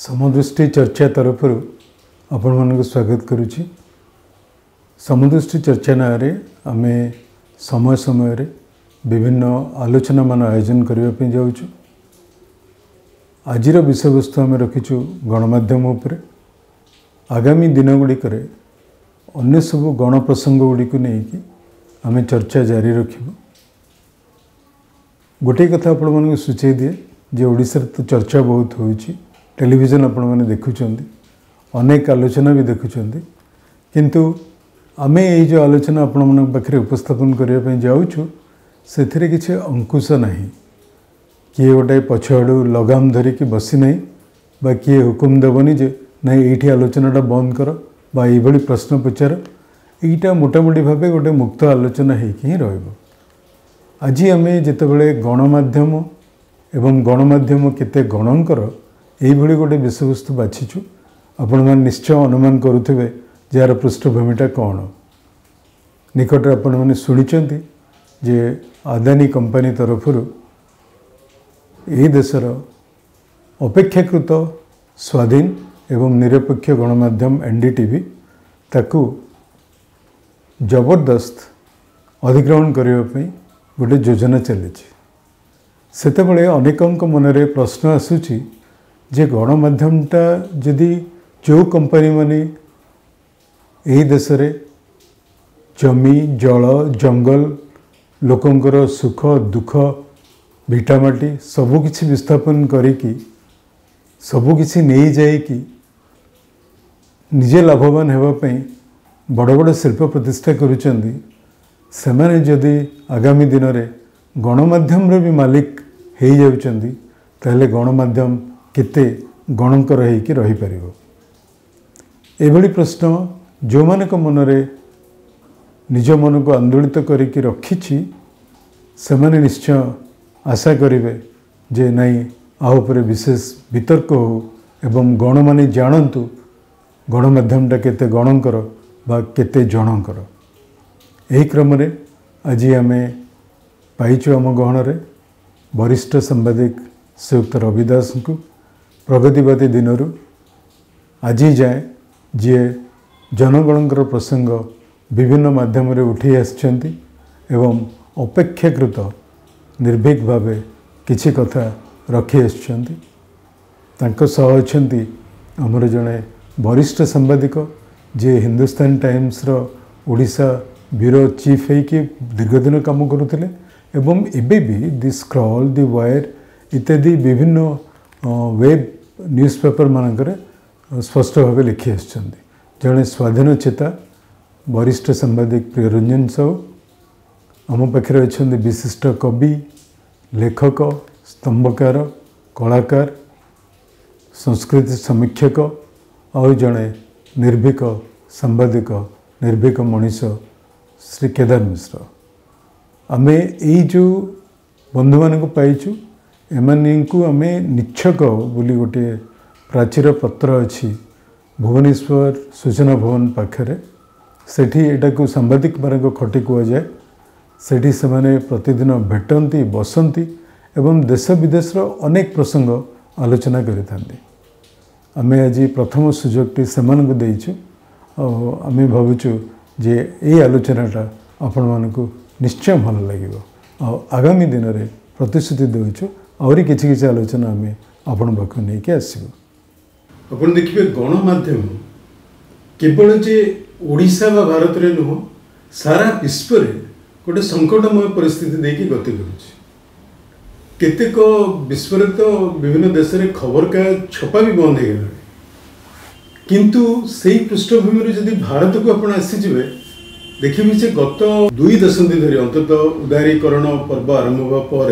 समदृष्टि चर्चा तरफ आपण मानक स्वागत करुच्ची। समदृष्टि चर्चा ना आम समय समय विभिन्न आलोचना मान आयोजन करने जाऊँ। आज विषय वस्तु आम रखीचु गणमाध्यम उपरे। आगामी दिन गुड़िक अन्य सब गण प्रसंग गुड़ी को लेकिन आम चर्चा जारी रखिबु। गोटे कथा आपण मानक सूचई दिए जे ओडिशा तो चर्चा बहुत होइछि। टेलीविजन आपण माने देखुचंदी, अनेक आलोचना भी देखुचंदी, किंतु आमे ये जो आलोचना आपण मानक पाखरे उपस्थापन करिया पई जाउछु सेथिरे किछि अंकुश नाही। किए गोटे पछआडू लगाम धरिकी बसी नहीं बा किए हुकुम देवनी जे नहीं ये आलोचनाटा बंद कर बा ये प्रश्न पचार। यहीटा मोटामोटी भाव गोटे मुक्त आलोचना ही रहिबो। आज आम जितेबाला गणमाध्यम एवं गणमाध्यम केते गणकर यही गोटे विषयवस्तु बाछीचु। आपण मैंने निश्चय अनुमान करुवे जार पृष्ठभूमिटा कौन। निकट आपण मैंने शुणिचंती जे अदानी कंपनी तरफ यही देशर अपेक्षाकृत स्वाधीन एवं निरपेक्ष गणमाध्यम एनडीटीवी ताकू जबरदस्त अधिग्रहण करने गोटे योजना चली। सेतेबेले अनेकंक मनरे प्रश्न आसूची जे गणमाध्यमटा जदि जो कंपनी माने यही देश रे जमी जल जंगल लोकंकर सुख दुख भिटामाटी सबकिछि विस्थापन करिकी सबकिछि नहीं जाइकी निजे लाभवान होगापी बड़ बड़ शिल्प प्रतिष्ठा करुचंदी। सेमाने जदि आगामी दिन में गणमाध्यम भी मालिक हो जाउचंदी ताहले गणमाध्यम केते गणकर होइकी रही परिबो। एभली प्रश्न जो मानक मनरे निज मन को आंदोलित करिकी रखिछि सेमाने निश्चय आशा करिवे जे नहीं आ उपरे विशेष वितर्क हो एवं गण माने जानतु गणमाध्यमटा केते गणकर बा केते जनकर। यही क्रम रे आज आम पाइचु आम गहन वरिष्ठ सांबादिक श्रीयुक्त रविदास को प्रगतिवादी दिनरू आज जाए जी जनगणकर प्रसंग विभिन्न माध्यम उठी आसछंती एवं अपेक्षाकृत निर्भीक भाव किछि कथा रखी आसछंती। तांको सह अछंती हमर जने वरिष्ठ सांबादिक जे हिंदुस्तान टाइम्स रो ओडिशा ब्यूरो चीफ है कि दीर्घ दिन काम करुले एवं एबे भी दि स्क्रॉल दि वायर इत्यादि विभिन्न वेब न्यूज़पेपर मानकर स्पष्ट भाव लिखि आसछंती। जड़े स्वाधीन चेता वरिष्ठ सांबादिक प्रियरंजन साहू आम पाखे अच्छा विशिष्ट कवि लेखक स्तंभकार कलाकार संस्कृति समीक्षक और जड़े निर्भीक सांबादिक निर्भीक मनीष श्री केदार मिश्र। आम यही जो बंधु मान पाइचु एमानी को आम निच्छक बोली गोटे प्राचीर पत्र अच्छी भुवनेश्वर सूचना भवन पाखरे सेठी एटा को सांबादिक मान खटी कहुए सेठी से माने प्रतिदिन भेटती बसंती एवं देश विदेश अनेक प्रसंग आलोचना करिथांती। आमे आज प्रथम सुजोगटी सेमानकु देइछु। आमे भावुछु जे ये आलोचनाटा आपण मानकु निश्चय भल लगिबो। आगामी दिन में प्रतिश्रुति देउछु आउरी किछि किछि आलोचना आमे आपण पाखु नै के आसीबो। आपण देखिबे गणमाध्यम केवल जे ओडिशा बा भारत रे नुह सारा विश्व रे गोटे संकटमय परिस्थिति देखि गति करुछि। केतेक विश्व रे तो विभिन्न देश रे खबर का छपा भी बंद हो गला, किंतु सही पृष्ठभूमि जदि भारत को आपण आसीजिबे देखिबे जे गत 2 दशंधि धरि अंततः उदारीकरण पर्व आरंभ होगा पर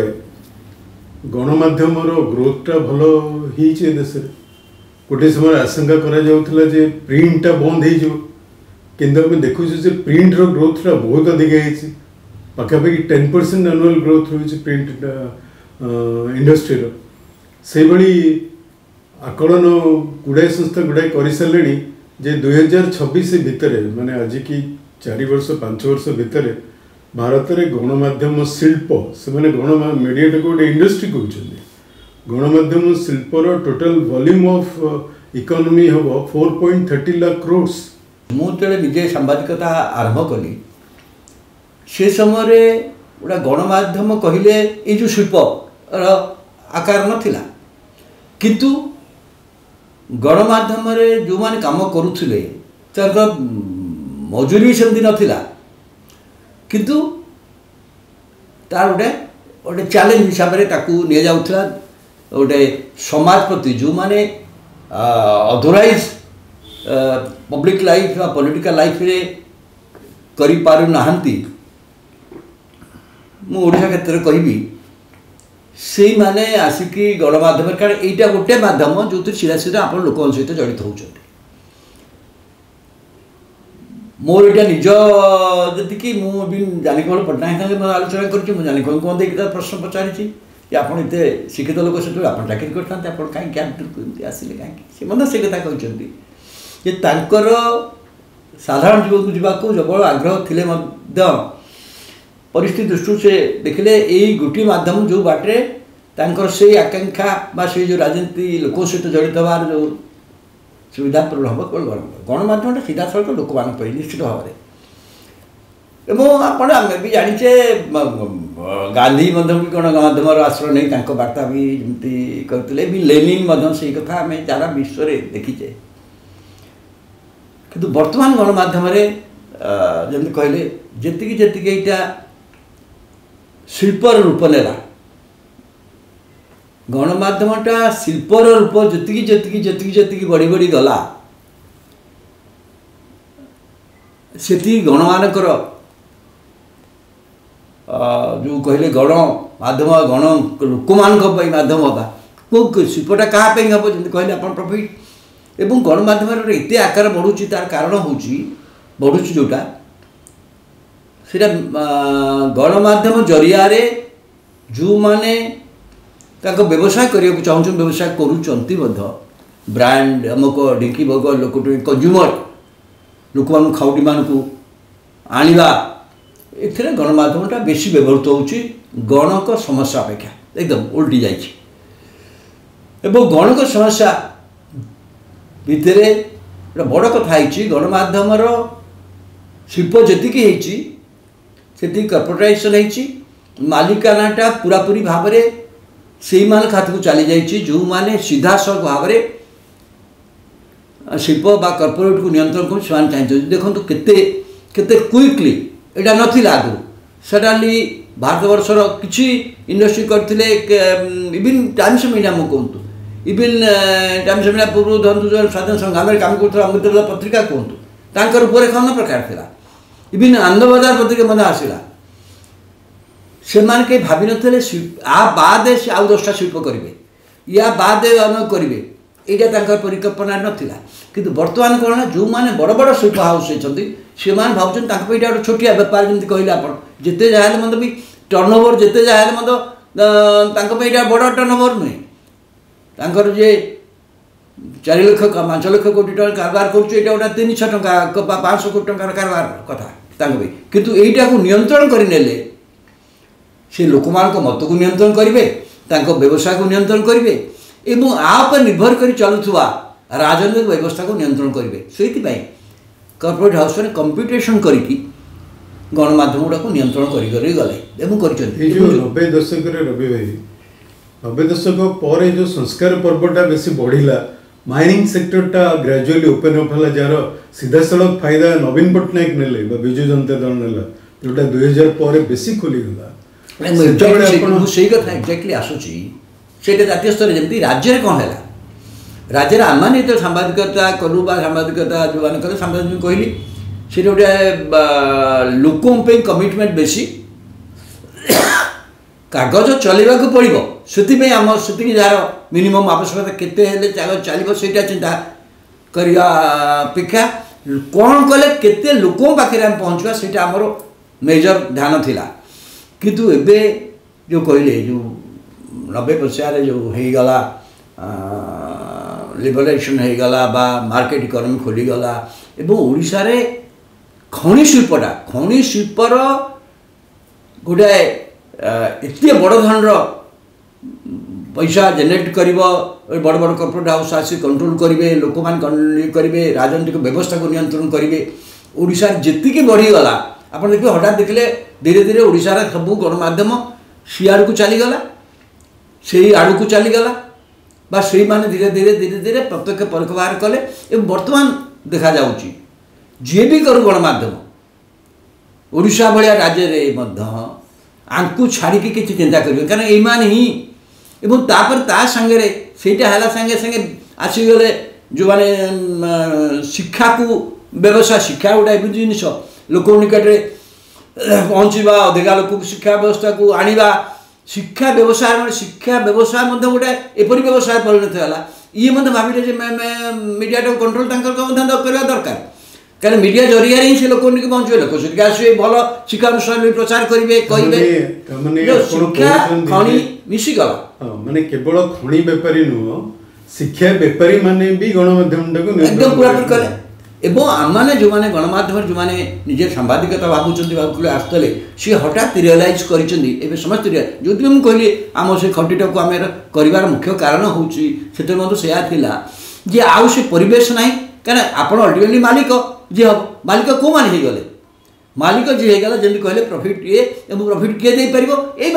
गणमाध्यम ग्रोथटा भल होइछे। देश गोटे समय आशंका करा जाउथला जे प्रिंटटा बंद हो जाओ, किंतु आम देखुँ जे प्रिंट रो ग्रोथटा बहुत अधिक होइछे। पाखापाखि 10% एनुअल ग्रोथ होइछे प्रिंट इंडस्ट्री से भली आकलन गुड़ाए संस्था गुड़ाए कर सारे जे 2026 भितर माने आज की 4 वर्ष 5 वर्ष भितर भारत में गणमाध्यम शिल्प से गण मीडिया को गोटे इंडस्ट्री कहते गणमाध्यम शिल्पर टोटल वॉल्यूम ऑफ इकोनॉमी हम 4.30 लाख क्रोर्स। मुझे निजे सांबादिकता आरंभ कली से समय गोटा गणमाध्यम कहले ये जो शिल्प आकार नथिला किंतु गणमाध्यम जो माने काम करुले मजूरी सेमती नथिला किंतु तार गोटे गोटे चैलेंज हिसाब से नि जाऊला गोटे समाज प्रति जो माने अथोराइज पब्लिक लाइफ या पॉलिटिकल लाइफ रे करि पारु नाहंती मु ओडिशा क्षेत्र कहबी से माने आसिकी गणमाध्यम कारण एटा गोटे माध्यम जो सीधा सीधा आप लोक सहित जड़ित होती मोर यहाँ निज जी मुझे जानीकमल पट्टनायक आलोचना कर प्रश्न पचारि आप शिक्षित लोक से आप चाकरी करते आप कहीं कैबिनेट आसिले कहीं से कथा कहते साधारण जीवन को जावाक जबल आग्रह थिले परिस्थिति दृष्टि से देखिले यही गोटे माध्यम जो बाटे से आकांक्षा बा से जो राजनीति लोक सहित जड़ित हबार जो सुविधा पूर्ण हम केवल गणमाध्यम सीधा सड़क लोक मान निश्चित भाव में आम भी जाचे गांधी भी गणमाध्यम आश्रय नहीं वार्ता भी जमी करते भी लेनिन से कथा आम सारा विश्व देखीचे किंतु वर्तमान गणमाध्यम जमी कहले जी यहाँ शिल्पर रूप नेला गणमाध्यमटा शिल्पर रूप जी बढ़ी बढ़ी गला से गणमानकर जो कहले गणमाध्यम गण लोक मान माध्यम हाँ कौ शिल्पटा क्या हम जमी कहले आप प्रॉफिट एवं गणमाध्यम एत आकार बढ़ुची तार कारण हूँ बढ़ुची जोटा सीटा गणमाध्यम जरिया जो माने व्यवसाय करने को चाहूँ व्यवसाय करुँच ब्रांड अमुक ढिंकी भोग लोक कंज्यूमर लोक मान खाउटी मान को आनिबा ए गणमाध्यमटा बेसी व्यवहृत होउची गणक समस्या अपेक्षा एकदम उल्टी जाइए एवं गणक समस्या भितर बड़ कथा गणमाध्यम शिल्प जी से कर्पोरेटाइजेशन मालिकानाटा पूरापूरी भाव में से खात को चली जाइए जो माने सीधा सड़क भाव शिल्प बा कर्पोरेट को नियंत्रण कर चाहिए देखो केते केते क्विकली यहाँ नाला आगु सडनली भारत वर्षर किसी इंडस्ट्री करते इवन टाइम्स ऑफ इंडिया मुझे कहतु इवन टाइम्स ऑफ इंडिया पूर्व धरतु जो स्वाधीन संग्राम काम कर अमृत पत्रिका कहतु रूपरेखा प्रकार था इवन आनंदबजार पत्रिका मत आसला से कहीं भावी नी आ बाद से आउ 10टा शिल्प करेंगे या बाद अनेक करेंगे यहाँ परिकल्पना नाला किंतु बर्तमान कौन जो मैंने बड़ बड़ शिल्प हाउस होती से भावुँ गोटे छोटिया बेपार जमी कहले आप जिते जहाँ मत भी टर्नओवर जिते जहाँ मत बड़ टर्नओवर नुहे जे 4 लाख 5 लाख कोटी टका कारबार कर 300 टका 500 कोटी टकर कारबार कथा किंतु यहीटा को नियंत्रण करने से लोक मत को नियंत्रण करेंगे व्यवसाय को नियंत्रण करेंगे एवं आप निर्भर कर चलुवा राजनीतिक व्यवस्था को नियंत्रण करेंगे से कॉर्पोरेट हाउस में कंप्यूटेशन करके गणमाध्यम गुड़ा को नियंत्रण करी गले 90 दशक रवि भाई 90 दशक पर जो संस्कार पर्वटा बेसी बढ़िला माइनिंग सेक्टरटा ग्रेजुअली ओपन अप है जार सीधा सड़क फायदा नवीन पट्टनायक नेले विजु जनता दल नेला जोटा 2000 पर बेसी खोलीगला से कथा एक्जाक्टली आसूची से जातीय स्तर जमी राज्य कौन है राज्य आम मैंने तो सांबादिकता कलु सांबादिकता जो मैंने कले सांबादिक कहली से गोटे लोकों कमिटमेंट बेसी कागज चलवा पड़ो से आम से जार मिनिमम आवश्यकता केते चलो से चिंता करने अपेक्षा कौन कले केते लोकों पाखे पहुँचवा से आमर मेजर ध्यान थिला किंतु एबे जो कहले जो 90 पछियारे जो होगला लिबरेशन होगला बा मार्केट इकोनॉमी खोलीगला एवं ओडिशा रे खनि शिल्पर गोटे एत बड़ धरण पैसा जेनेरेट कर बड़ बड़ कॉर्पोरेट हाउस आसी कंट्रोल करेंगे लोक मैंने करेंगे राजनीतिक व्यवस्था को नियंत्रण करेंगे ओडिशा जी बढ़ीगला आप देखिए हठात देखले धीरे धीरे ओडिशार सब गणमाध्यम सी आड़ को चलीगला से आड़ को चलीगला बा से माने धीरे धीरे धीरे धीरे प्रत्यक्ष परोक्ष बाहर कले एवं बर्तमान देखा जाउची जी भी करू गणमाध्यम ओडिशा भाया राज्य में आंकु छाड़ी किसी चिंता करेंगे कारण ये ही एवं तापर ता संगे सेटा है संगे संगे आसीगले जो माने शिक्षा को व्यवसाय शिक्षा गोटे एम जिन लोक निकट में पहुँचवा अधिका लोक शिक्षा व्यवस्था को आनिबा शिक्षा व्यवसाय गोटे एपरी व्यवसाय परिणत है ये भाविले मीडिया कंट्रोल करवा दरकार क्या मीडिया जरिया ही से लोक पहुँचे लोक से आसवे भल शिक्षा अनुष्ठान भी प्रचार करेंगे कहे शिक्षा खणी मिशीगला माने केवल खणी बेपारी नुह शिक्षा बेपारी माने भी गणमाध्यम एकदम पूरा कले एवं आम जो मैंने गणमाध्यम जो मैंने निजे सांबादिकता भावुँ आसते सी हठात रियलाइज कर समस्त जो मुझे कहली आम से खटीटा को आम कर मुख्य कारण हूँ से आउ से परिवेश ना क्या आप अल्टीमेटली मालिक जी हम मालिक कौ मान गले मालिक जी होगा जमी कहले प्रॉफिट ये प्रॉफिट किए दे पार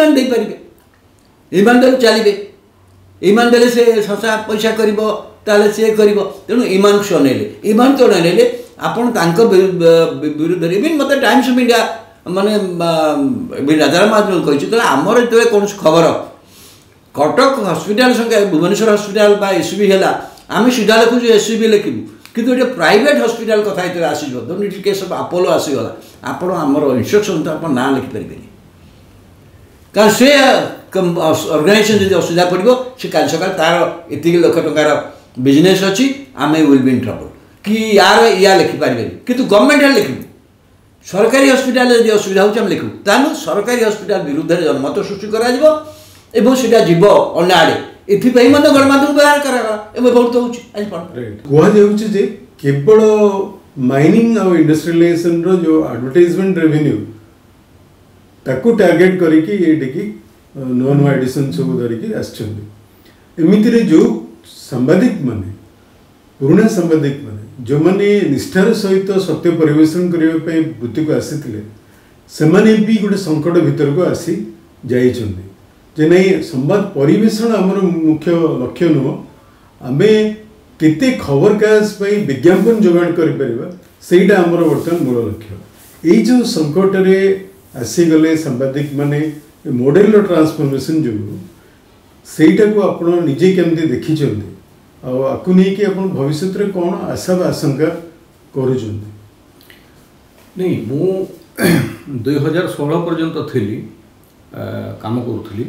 ये चलिए ईमान देले से संस्था पैसा कर सी कर तेणु ईमान से अनैले ईमान तो अनैले आप विरुद्ध इवन मत टाइम्स ऑफ इंडिया माने राजाराम महाजन कही आमर जो कौन खबर कटक हस्पिटाल संगे भुवनेश्वर हस्पिटाल एसयूबी है आम सीधा लिखुचु एसयूबी लिखू किंतु ये प्राइवेट हस्पिटाल कथा आसो केस अपोलो आसीगला आपण आमर इन्स्ट्रक्शन तो आप ना लिखिपारे कारण से ऑर्गेनाइजेशन जब असुविधा पड़ो से कल सका तार एति लक्ष टकर बिजनेस अच्छी आम विल बी इन ट्रबल कि यार या लिखिपारे कि गवर्नमेंट लिखू सरकारी हस्पिटाल यदि असुविधा हो लिखू तेणु सरकारी हस्पिटाल विरुद्ध जनमत सृष्टि कर जीव अन्न आड़े एपाई गणमाध्यम व्यवहार करागला बहुत कहुचे जे केवल माइनिंग और इंडस्ट्रियलाइजेशन रो जो एडवर्टाइजमेंट रेवेन्यू ताकू टार्गेट करके ये नुआ नुआ एडिशन सब धरिकी आमती जो सांबादिक माने पुराणा सांबादिक माने जो माने निष्ठार सहित सत्य परिवेशन करने वृत्ति को आसी से भी गोटे संकट भीतर को आसी जाइछन्ति जे नहीं संवाद परिवेशन आमर मुख्य लक्ष्य नुह आम केते खबर कागज विज्ञापन जोगाण कर आमर बर्तमान मूल लक्ष्य यही जो संकट रे आसीगले सांबादिक माने मॉडल ट्रांसफॉर्मेशन जो सेटा को आप निजे केमती देखी आपको नहीं कि आप भविष्य में कौन आशा आशंका कर नहीं मु 2016 पर्यंत थी काम करूली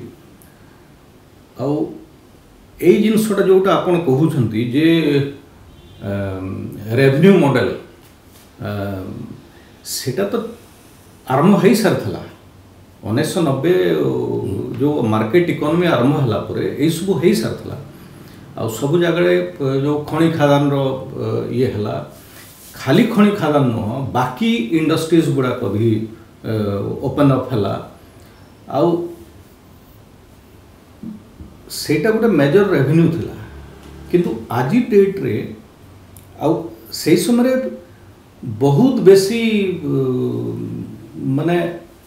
आई जिनसटा जोटा आप कहते जे रेवेन्यू मॉडल सेटा तो आरंभ हो सारी 1990 जो मार्केट इकोनॉमी आरंभ होला यही सब हो सारी आ सब जगह जो खनि खादान ये है खाली खनि खादान नुह बाकी इंडस्ट्रीज गुड़ाक भी ओपन अप है आउ सेटा गोटे मेजर रेवेन्यू थिला किंतु आज डेट रे आउ से समय बहुत बेसी माने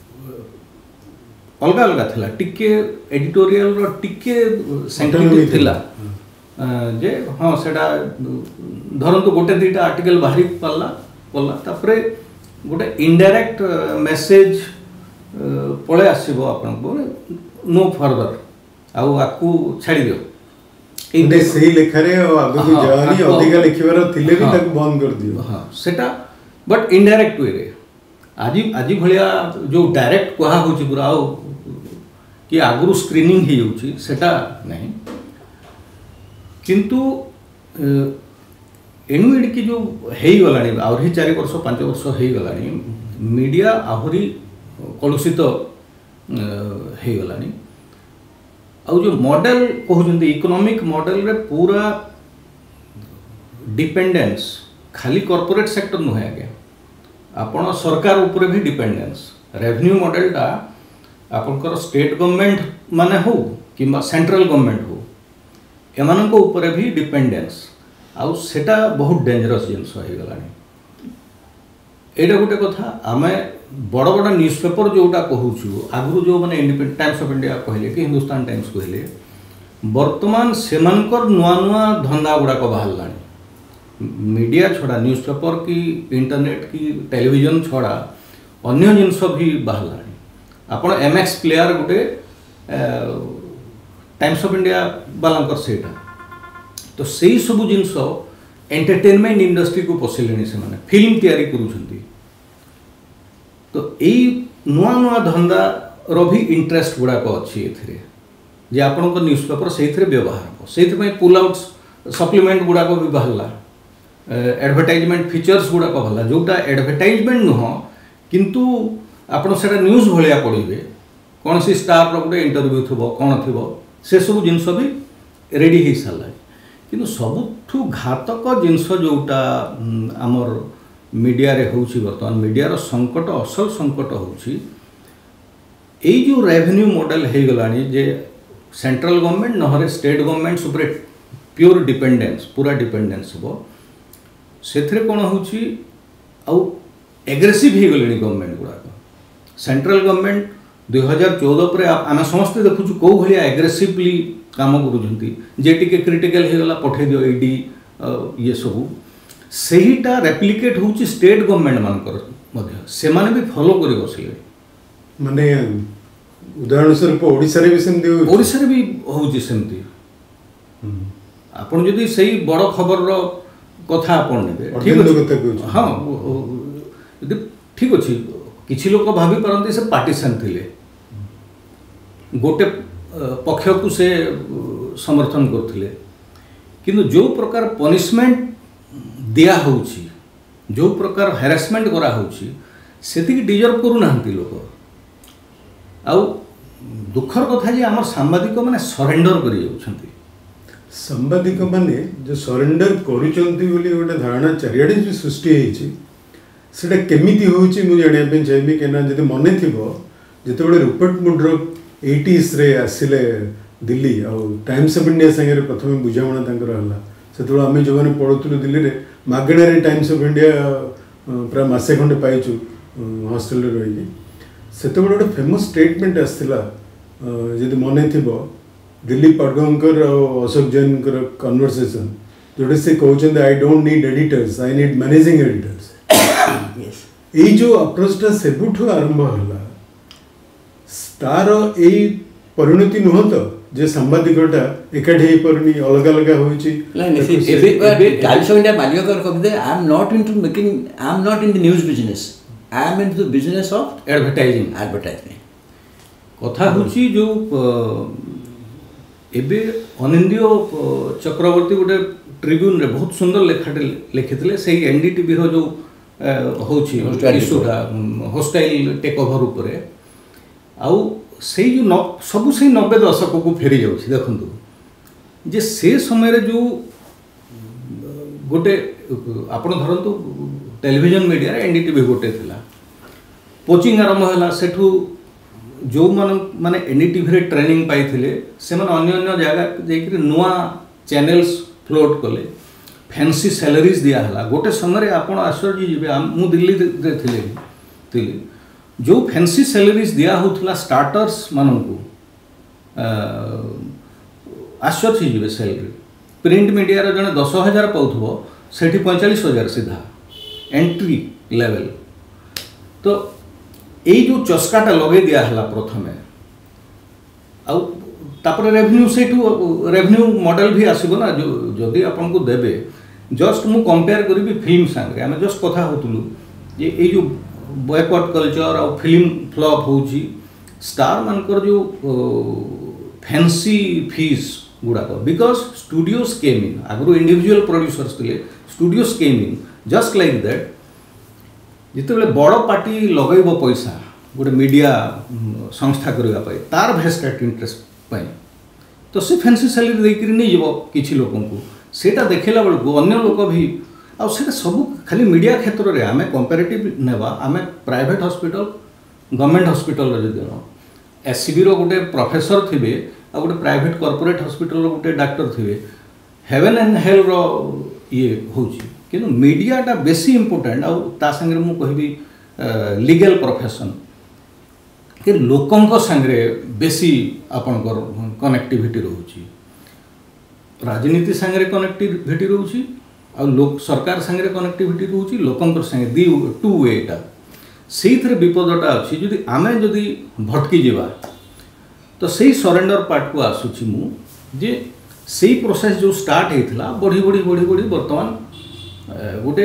अलग अलग थिला टिके एडिटोरियल रो टिके सेंसिटिव थिला जे हाँ सेटा धरंतु गोटे दुईटा आर्टिकल बाहरी पल्ला तापरे गोटे इनडायरेक्ट मेसेज पळे आसीबो आपनको नो फर्दर आउ आकु छाड़ी दियो एते सही लेखारे आगु जानी अधिका लिखिबार थिले भी ताकु बंद कर दियो हां सेटा बट इनडायरेक्ट वे रे आज भलिया जो डायरेक्ट कहा होची पूरा आउ कि आगु स्क्रीनिंग ही होची सेटा नहीं किंतु एनुइड की जो हेई गलानी आहरी 4 वर्ष 5 वर्ष हेई गलानी मीडिया आहरी कलुषित हेई गलानी आ जो मॉडल कहते इकोनॉमिक मॉडल रे पूरा डिपेंडेंस खाली कॉर्पोरेट सेक्टर नुहे आगे आपण सरकार ऊपर भी डिपेंडेंस रेवेन्यू मॉडल टा आपनकर स्टेट गवर्नमेंट माने हो कि सेंट्रल गवर्नमेंट हो एमानक ऊपर भी डिपेंडेंस आउ सेटा बहुत डेंजरस जिनस हो गलानी एटा गोटे कथा आम बड़ बड़ न्यूज पेपर जोटा कहूँ आगु जो मैंने इंडिपेंडेंट टाइम्स ऑफ इंडिया कहले कि हिंदुस्तान टाइम्स कहले वर्तमान सेमानकर नुआ नुआ धंदा गुड़ाक बाहर मीडिया छड़ा न्यूज पेपर कि इंटरनेट कि टेलीविजन छड़ा अन्य जिनस भी बाहर आपण एमएक्स प्लेयर गोटे टाइम्स ऑफ इंडिया वाला सेटा तो सही सब जिनस एंटरटेनमेंट इंडस्ट्री को पशिले से माने फिल्म तैयारी करूछंती तो यही नुआ नुआ धंदा रो भी इंटरेस्ट गुड़ाक अच्छी एथिरे जे आपन को न्यूज पेपर से व्यवहार हो से पुल आउट सप्लीमेंट गुड़ाक भी बाहर एडवर्टाइजमेंट फीचर्स गुड़ाक बाहर जोटा एडवर्टाइजमेंट नुह किंतु आपन सेटा न्यूज भलिया पढ़िबे कौन सी स्टार रो गोटे इंटरव्यू थबो कौन थबो से सब जिनस भी रेडी हो सारा किंतु सबुठु घातक जिनस जोटा आमर मीडिया रे होउछि वर्तमान मीडिया संकट असल संकट होउछि एई जो रेवेन्यू मॉडल हे गलानी जे सेंट्रल गवर्नमेंट नहरे state government super pure dependence पूरा डिपेंडेंस हो सेथरे कोन होउछि आउ एग्रेसिव हे गलेनी गवर्नमेंट गुडा सेंट्रल गवर्नमेंट 2014 पर आम समस्त देखुछु को भलिया एग्रेसिवली काम करूछंती जे टिके क्रिटिकल हे गला पठे दियो ईडी ये सब सेहीटा रेप्लिकेट होउछि स्टेट गवर्नमेंट मानकर मध्ये सेमाने भी फॉलो करि बसिले माने उदाहरण स्वरूप ओडिसा रे भी सेमती हो ओडिसा रे भी होउछि सेमती आपण जदी सही बड़ खबर रो कथा आपण नेबे ठीक अछि हां यदि ठीक अछि किछि लोक भाबी परंती से पार्टीशन थिले गोटे पक्ष को से समर्थन करथिले किंतु जो प्रकार पनिशमेंट दिया होउछि जो प्रकार हैरेसमेंट करा होउछि सेति डिजर्व करू नाहंती लोक आउ दुखर कथा जे हमर सांबादिक माने सरेंडर करि जाउछंती सांबादिक माने जो सरेंडर करूछंती बोली गोटे धारणा चारियाडे जो सृष्टि हेछि सेटा केमिति होउछि मु जानिया पे चाहबी केना जदि मने थिबो जेतेबेले रूपर्ट मुड्रॉक 80s रे आसिले दिल्ली और टाइम्स ऑफ इंडिया संगे प्रथम बुझामणा तांकर हला सेतबेले आमे जो माने पढुतलु दिल्ली रे मागणे रे टाइम्स ऑफ इंडिया प्राय मासे खंडे पाइछु हॉस्टल रे रही सेतबेले गोटे फेमस स्टेटमेंट आसिला जदि मने थिबो दिल्ली पाडगांवकर और अशोक जैनकर कन्वर्सेशन जोटे से कहउछन I don't need editors I need managing editors yes एई जो अप्रोचटा सेबुठु आरंभ हला तार एई परिणति नुह तो जे सांबादिकटा एकाठी हे परनी अलग अलग होइछि एबे टाइम्स ऑफ इंडिया मालिकर कबदे I am not into making I am not in the news business I am into the business of advertising कथा होछि जो एबे अनिंद्य चक्रवर्ती गोटे ट्रिब्यून रे बहुत सुंदर लेखाटे लिखिथिले सेही एनडीटीवी रो जो होछि इशूटा होस्टाइल टेक ओवर ऊपर आउ से जो सबू से 90 दशक को फेरी जाउछि देखंतु जे से समय रे जो गोटे आपण धरंतु टेलीविजन मीडिया रे एनडीटीवी गोटे थिला कोचिंग आरंभ हला सेठू जो माने एनडीटीवी रे ट्रेनिंग पाइथिले से माने अन्य अन्य जगह जेकि नुआ चैनल्स फ्लोट कले फैंसी सैलरीज दिया हला गोटे समय रे आपण आश्चर्य जिबे मु दिल्ली रे थिले जो फैंसी सैलरीज दिया होता स्टार्टर्स मानू आश्चर्य जीवे सैलरी प्रिंट मीडिया रे जने 10,000 पाउथबो सेठी 45,000 सीधा एंट्री लेवल तो यही जो चस्काटा लगे दिया हला प्रथमे आउ तापर रेवेन्यू सेठू रेवेन्यू मॉडल भी आसीबो ना जो जदी आपन को देबे जस्ट मु कंपेयर करबी फिल्म संगे आमे जस्ट कथा होतलु जे ए जो बॉयकॉट कल्चर और फिल्म फ्लॉप होउची स्टार मानकर जो फैंसी फीस गुड़ाक बिकॉज स्टूडियोज केम इन आगु इंडिविजुअल प्रोड्यूसर्स थे studios came in just like that जिते बड़ पार्टी लगेब पैसा गोटे मीडिया संस्था करने तार भेस्टेड इंटरेस्ट तो से फैंसी सैलरी देकर नहीं जीव किसी लोक सेटा देखला बेलू अन्य लोक भी आ सब खाली मीडिया क्षेत्र में आम कंपेरेटिव नेबा आम प्राइवेट हॉस्पिटल गवर्नमेंट हॉस्पिटल जदि एससीबी रो गोटे प्रोफेसर थे आ गोटे प्राइवेट कॉर्पोरेट हॉस्पिटल गोटे डॉक्टर थे हेवन एंड हेल रो ये होची किंतु मीडियाटा बेसी इम्पोर्टेंट आउ ता संगे मु कहबी लीगल प्रोफेशन कि लोकंक संगे बेसी आपनकर कनेक्टिविटी रहउची राजनीति संगे कनेक्टिविटी रहउची आ लोक सरकार संगे कनेक्टिविटी रहउची लोकंक संगे दी टू वेटा सेइथरे विपदटा अछि जदि आमे जदि भटकी जिबा तो सही सरेंडर पार्ट को आसुची मु जे सही प्रोसेस जो स्टार्ट होता बढ़ी बढ़ी बढ़ी बढ़ी बर्तमान गोटे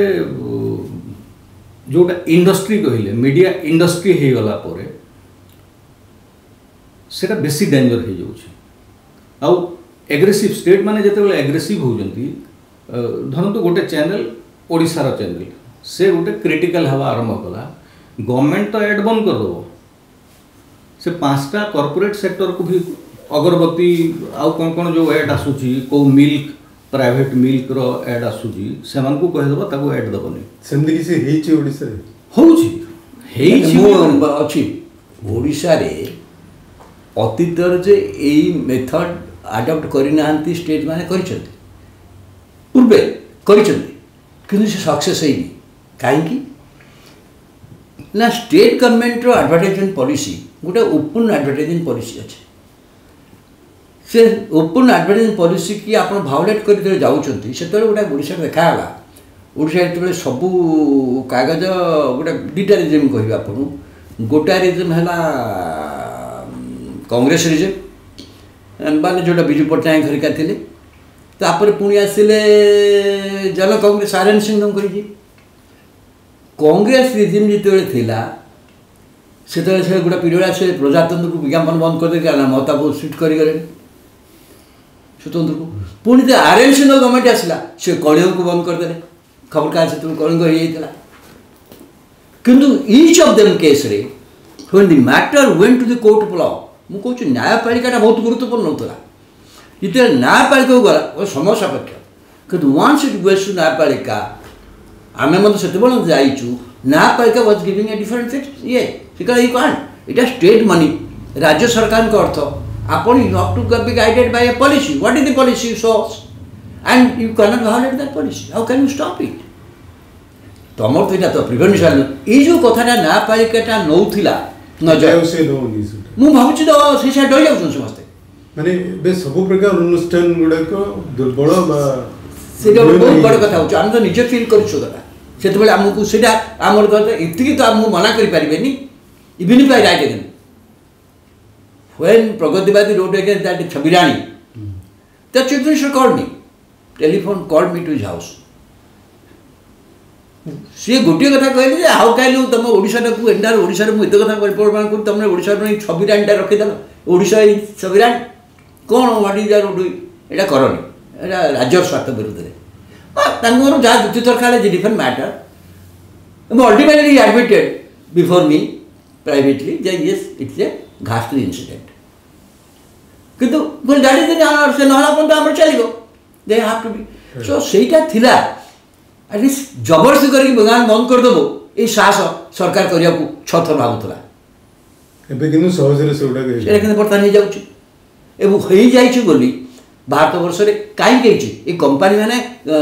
जोटा इंडस्ट्री कहले मीडिया इंडस्ट्री हो गला परे सेटा बेसी डेंजर हो जाउची आउ एग्रेसिव स्टेट माने जेतेबेले एग्रेसिव होजंती धरंतु गोटे चैनल ओडिसा रो चैनल से गोटे क्रिटिकल हवा आरंभ कला गवर्नमेंट तो एड बंद कर दो से 5टा कॉर्पोरेट सेक्टर को भी अगरबत्ती आउ कौन कौन जो एड आसूची को मिल्क प्राइवेट मिल्क रो एड आसूची से मन को कह दबा ताको एड दबनी सेमति किसी हेची ओडिसा रे होची हेची मो अछि ओडिसा रे अतीतर जे एई मेथड अडॉप्ट करि नांती स्टेट माने करिसथि पूर्वे करिसथि किंतु से सक्सेस हेई काहे की ना स्टेट गवर्नमेंट रो एडवर्टाइजमेंट पॉलिसी गोटे ओपन एडवर्टाइजमेंट पॉलिसी अच्छे से ओपन एडवर्टाइजमेंट पॉलिसी की आप भायोलेट कर जाऊँच से गोटे ओडिशा देखाला ओडिशा जो सबू कागज गोटे दुटा रिजम कह आपको गोटा रिजम है कांग्रेस रिजम माने जोटा विजु पट्टनायक हरिका थे तापर पुणी आसिले जन कांग्रेस आर्यन सिंह कर कांग्रेस रिजिम जिते से गोटे पीरियड से प्रजातंत्र को विज्ञापन बंद कर दे ममता बहुत स्वीट करगले स्वतंत्र को पुणी आर्यन सिंह गवर्नमेंट आसला से कलिंग को बंद करदे खबर कागज से कलिंग हो किंतु ईच ऑफ देम केस रे when the matter went to the court of law मु कहूँ न्यायपालिका बहुत गुरुत्वपूर्ण होता जिते न्यायपालिका गला समय सापेक्ष किंतु वन्स इट गोज टू न्यायपालिका आमे मतलब से जाइचु न्यायपालिका was giving a different fix ये because you can't it is state money राज्य सरकार का अर्थ अपन you have to be guided by a policy what is the policy source and you cannot violate that policy how can you stop it तमर तो तो prevention ये जो कथाटा न्यायपालिकाटा नौथिला नजर से नो नी मु भाबुची तो से से डय जाउछन समस्त माने बे सब प्रकार अनुष्ठान गुडा को दुर्बल बा से बहुत बड़ कथा हो हम तो निजे फील करछु कथा सेते बेले हमकु सेटा हमर कहते इतकी तो हम मना करि परिबेनी even if I write again when Pragadivadi wrote against that Chabirani the chief minister called me telephone called me to his house से गोटे कथा कहले जे हाउ कैन यू तुम ओडिसा को एंटायर ओडिसा रे मु एते कथा परिपूर्ण कर तुमने ओडिसा रे छबिरान टा रखि दल ओडिसा छबिरान कोन व्हाट इज आर डू एटा करनी एटा राज्य स्वार्थ विरुद्ध रे तांगर जा दुति तरकाले जे different matter ultimately admitted before me privately that yes it's a ghastly incident किंतु बोल गाड़ी से जाना से नहला पन तो हमर चली गो they have to be so सेटा थिला एटलिस्ट जबरदस्ती करके बगान बंद कर देबो ए साहस सरकार करिया को छथर भागुतला एबे किनु सहज रे सेउडा गई एटा किने पता नहीं जाउची एबो होई जाईची बोली भारत वर्ष रे काई केची ए कंपनी माने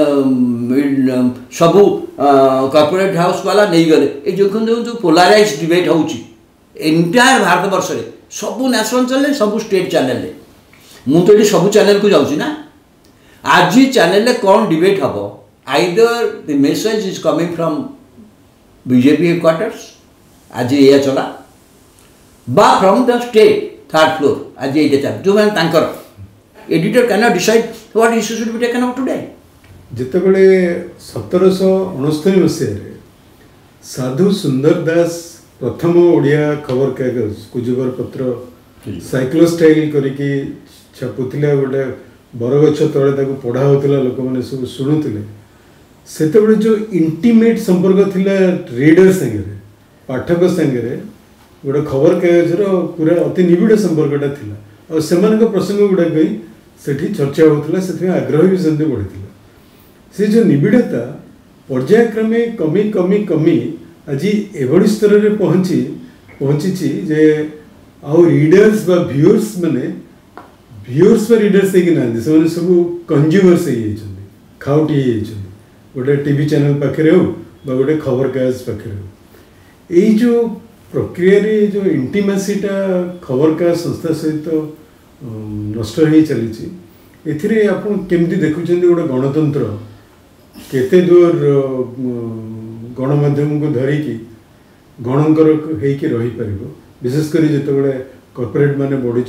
सबु कॉर्पोरेट हाउस वाला नहीं गले ए जो पोलराइज डिबेट होउची एंटायर भारत वर्ष रे सबु नेशनल चैनल सबु स्टेट चैनल रे मु तो एटी सबु चैनल को जाउची ना आज चैनल रे कोन डिबेट हबो either the message is coming from BJP headquarters आज ये चला बा from the state third floor आज ये चला जो मान तांकर editor can not decide what issue should be taken up today जितेबले 1769 मसीह साधु सुंदर दास प्रथम ओडिया खबर कागज कुजुबर पत्र साइक्लोस्टाइल करके छापुथिले गोटे बरगछ तले ताको पढ़ा होतिला लोक माने सब सुनुथिले सेतेबले जो इंटीमेट संपर्क थिला रीडर संगे पाठक संगे गोटे खबर कागज रो पूरा अति निबिड़ संपर्कटा थिला और सेमानक प्रसंग गुडा गई सेठी चर्चा होतिला सेथि आग्रह भी सेंदे बढ़िथिला से जो निबिड़ता पर्यायक्रमे कमी कमी कमी आज एभली स्तर रे पहुंची जे आउ रीडर्स बा व्यूअर्स माने व्यूअर्स व रीडर्स ହେଇକି ନାହାନ୍ତି, ସେମାନେ ସବୁ କନଜ୍ୟୁମର୍ସ ହେଇଯାଇଛନ୍ତି, ଖାଉଟି ହେଇଯାଇଛନ୍ତି, ଗୋଟେ टीवी चैनल पाखे हो बा गोटे खबरकागज पाखे हो। यही जो प्रक्रिया जो इंटीमेसीटा खबरकागज संस्था सहित नष्ट हो चली एथिरे आपण केमती देखुଛନ୍ତି गोटे गणतंत्र केते दूर गणमाध्यम को धरिकी गणकर होइकी रही परिबो, विशेषकर जिते कॉर्पोरेट माने बढ़ी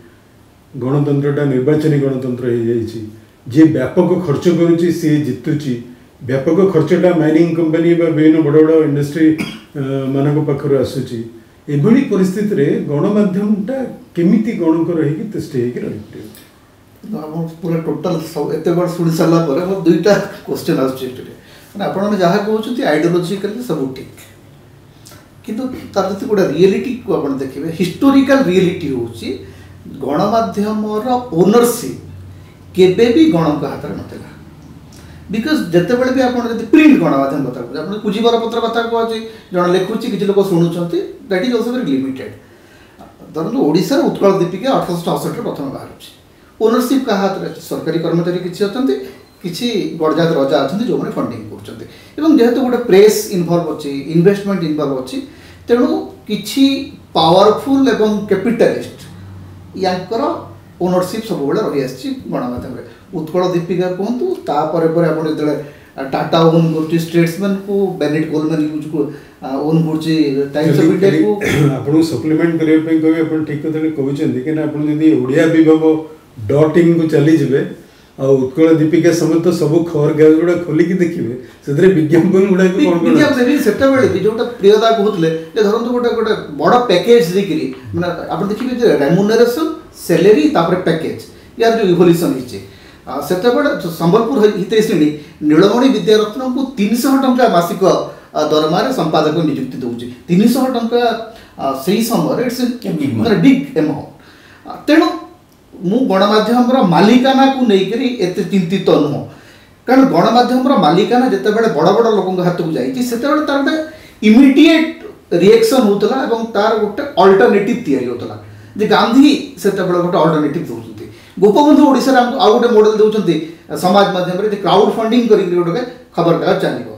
गणतंत्रटा निर्वाचनी गणतंत्र हो जाइए, जी व्यापक खर्च करुच्ची सी जितुची, व्यापक खर्चटा माइनिंग कंपनी बा विभिन्न बड़ बड़ इंडस्ट्री मान पाखर आसूची। एभली परिस्थिति रे गणमाध्यमटा केमिति गणकर होइकी तिष्ठि होइकी रही परिबो। पूरा टोटल सब एते बड़ सुनि साला पर हम दुईटा क्वेश्चन आछे माने आपण जहाँ कहते आइडियोलॉजिकली सब ठीक, किंतु तार जति गोटे रियलिटी को आपण देखिबे हिस्टोरिकल रियलिटी होची गणमाध्यम ओनरशिप केबे भी गण का हाथ में नथिला। बिकज जितेबाला भी आपड़ प्रिंट गणमाध्यम कथा कहते आप कुजीवर पत्र कथा कहे जन लिखुची किसी लोग शुणुंट that is also very limited. धरतु ओडिशार उत्कल दीपिका 1868 प्रथम बाहर ओनरशिप क्या हाथ में सरकारी कर्मचारी किसी अच्छा किसी गड़जात रजा अच्छा जो मैंने फंडिंग कर जेहेतु गोटे प्रेस इनवल्व अच्छी इन्वेस्टमेंट इनवल्व अच्छी तेणु किसी पावरफुल एवं कैपिटालिस्ट यांकर ओनरशिप सब रही आसी गणमाध्यम उत्कल दीपिका कहतु तापर टाटा ओन कर स्टेट्समैन को बेनेट गोल्डमैन यूज को ओन कर टाइम्स ऑफ इंडिया को आपन सप्लीमेंट करबे पे कहबे आपन ठीक कथा कहउछन कि आपन यदि ओडिया विभाग .in को चली जिवे आ उत्कल दीपिका समेत सब खबर कागज गुड़ा खोलिकी देखिए से विज्ञापन गुड़ा विज्ञापन सेटा बेले भी जोटा प्रियदा कहतले जे धरंतु गोटे गोटे बड़ पैकेज देखिरी माने आपन देखिबे जे रेम्युनरेशन सैलरी तापर पैकेज यार जो इवोल्यूशन हिचे सेटा बड़ संबलपुर हितेश्रेणी नीलमणि विद्यारत्न को 300 टंका मासिक दरमार संपादक नियुक्ति दउची 300 टंका सही समय इट्स माने बिग अमाउंट। तेणु मु गणमाध्यम मालिकाना को लेकर एत चिंतित नुह कारण गणमाध्यम मालिकाना जिते बड़े बड़ बड़ लोक हाथ को जाइए से तार गोटे इमिडिएट रिएक्शन होता और तार गोटे अल्टरनेटिव तैयारी होता जे गांधी से गोटे अल्टरनेटिव दौरान गोपबंधु ओडिशा आउ गोटे मॉडल दौरान समाज माध्यम क्राउड फंडिंग कर गोटे खबर कागज चलो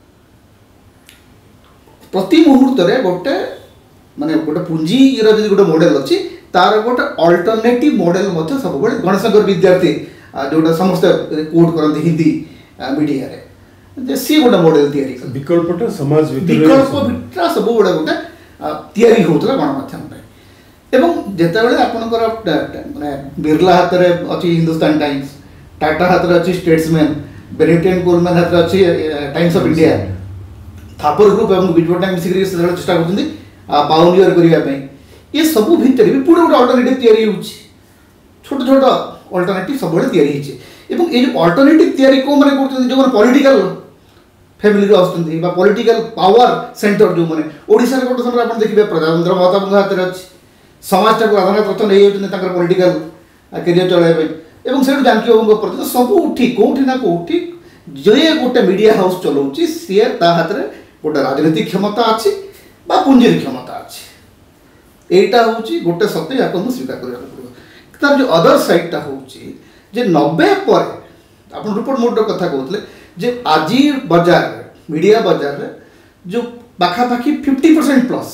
प्रति मुहूर्त गोटे माने गोटे पुंजी गोटे मॉडल अच्छी तार गोटे अल्टरनेटिव मॉडल सब गणशंकर विद्यार्थी जोटा समस्ते कोट करते हिंदी मीडिया रे सी गोटे मॉडल तैयारी विकल्पटा समाज विकल्प भितर सब गुड़ा गोटे तैयारी होता गणमाध्यम एवं जितेबाला आपंकर माने बिरला हाथ में अच्छी हिंदुस्तान टाइम्स टाटा हाथ में अच्छी स्टेट्समैन बेनेट गोल्डमैन हाथ में अच्छी Times of India Thapar group और विजुअल टाइम्स मिसिक चेष्टा कर पाउनियर करने ये सब भितर भी पूरे गोटे अल्टरनेटिव तैयारी होची छोट छोट अल्टरनेटिव सब तैयारी एवं ये जो अल्टरनेटिव तैयारी को माने करते जो पॉलिटिकल फैमिली आसुँच पॉलिटिकल पावर सेंटर जो मैंने ओडिशा गोटे समय आप देखिए प्रजातंत्र महताब हाथ में अच्छी समाज टाक राधानाथ रथ नहीं पॉलिटिकल कैरियर चलाइबे से जानकी बाबू प्रति सब उठी कौटी ना कौटी जे गोटे मीडिया हाउस चलाऊँगी सी ता हाथ में गोटे राजनीतिक क्षमता अच्छी पुंजी क्षमता अच्छी एटा होची गोटे सत्य या स्वीकार करने पड़ो। तार जो अदर साइडटा होची जे 90 पर आप रिपोर्ट मोड कथा कहते जे आज बाजार मीडिया बाजार जो पाखापाखि 50% प्लस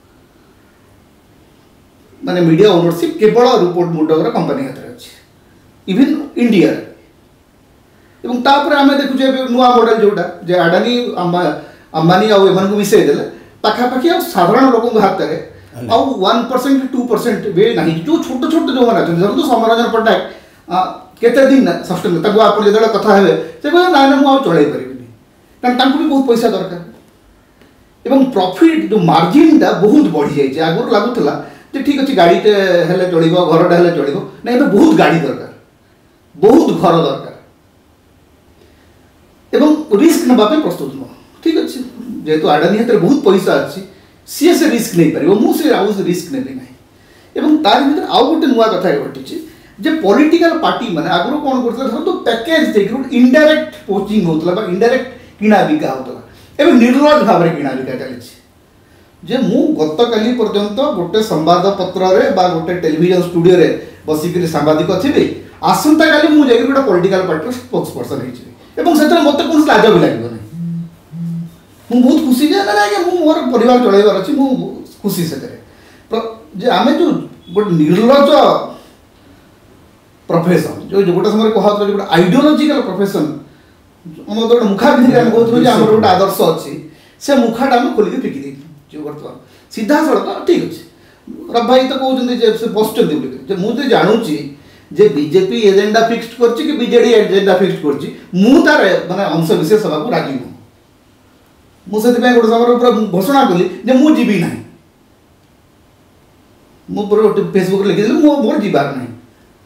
माने मीडिया ओनरशिप केवल रिपोर्ट मोडर कंपनी हाथ में अच्छी इवन इंडिया एवं तापर आम देखुचे नुआ मॉडल जोटा जे अडानी अंबानी आउ एमन को मिसई देले पाखापाखि आ साधारण लोक हाथ में आउ 1% 2% भी नहीं जो छोट छोट जो मैंने धरतु समरंजन पट्टनायक केते दिन सस्टेन आप जो कथा हे से कह ना ना मुझे चल पारि कारण भी बहुत पैसा दरकार एवं प्रॉफिट जो मार्जिनटा बहुत बढ़ी जाए आगुरी लगुला ठीक अच्छे गाड़ीटे हेल्ले चलो घरटा हेल्ले चलो ना बहुत गाड़ी दरकार बहुत घर दरकार एवं रिस्क नापी प्रस्तुत नुह ठीक अच्छे जेहेतु अडानी हाथ में बहुत पैसा अच्छी सी से रिस्क नहीं पार मुझे आउ रिस्क ने ना तार भर आउ गोटे नुआ कथा घटी जे पॉलिटिकल पार्टी मैंने आगुरी कौन करते धरतु पैकेज देखिए इनडायरेक्ट पोचिंग होता इनडायरेक्ट किଣା बिका होता एवं निर्लज भाव में किଣା बिका चली जे मु गत काली पर्यंत गोटे संवादपत्र रे बा गोटे टेलीविजन स्टूडियो रे बसिक सांबादिक थे आसंता काली मुझे गोटे पॉलिटिकल पार्टी स्पोक्स पर्सन होती मत कौन लाज भी लगे ना मुझे बहुत खुशी जे ना आज्ञा मोर परिवार चलैबार अच्छी खुशी से आम जो गोटे निर्लज प्रोफेशन जो गोटे समय कहते गोटे आइडियोलोजिकल प्रोफेशन गोटे मुखा पिंधि आम कहूँ आम गोटे आदर्श अच्छी से मुखाटा आम खोलिक फिकी देती बर्तमान सीधा सड़क ठीक अच्छे रब भाई तो कहते बसुँच मुझे जानूची जे बीजेपी एजेंडा फिक्स कर बीजेडी एजेंडा फिक्स कर तार माने अंश विशेष होगा राजी नुह मुझे गोटे समय पूरा घोषणा कली मुझे जीवी ना मुझे फेसबुक लिखी मोर जीवार ना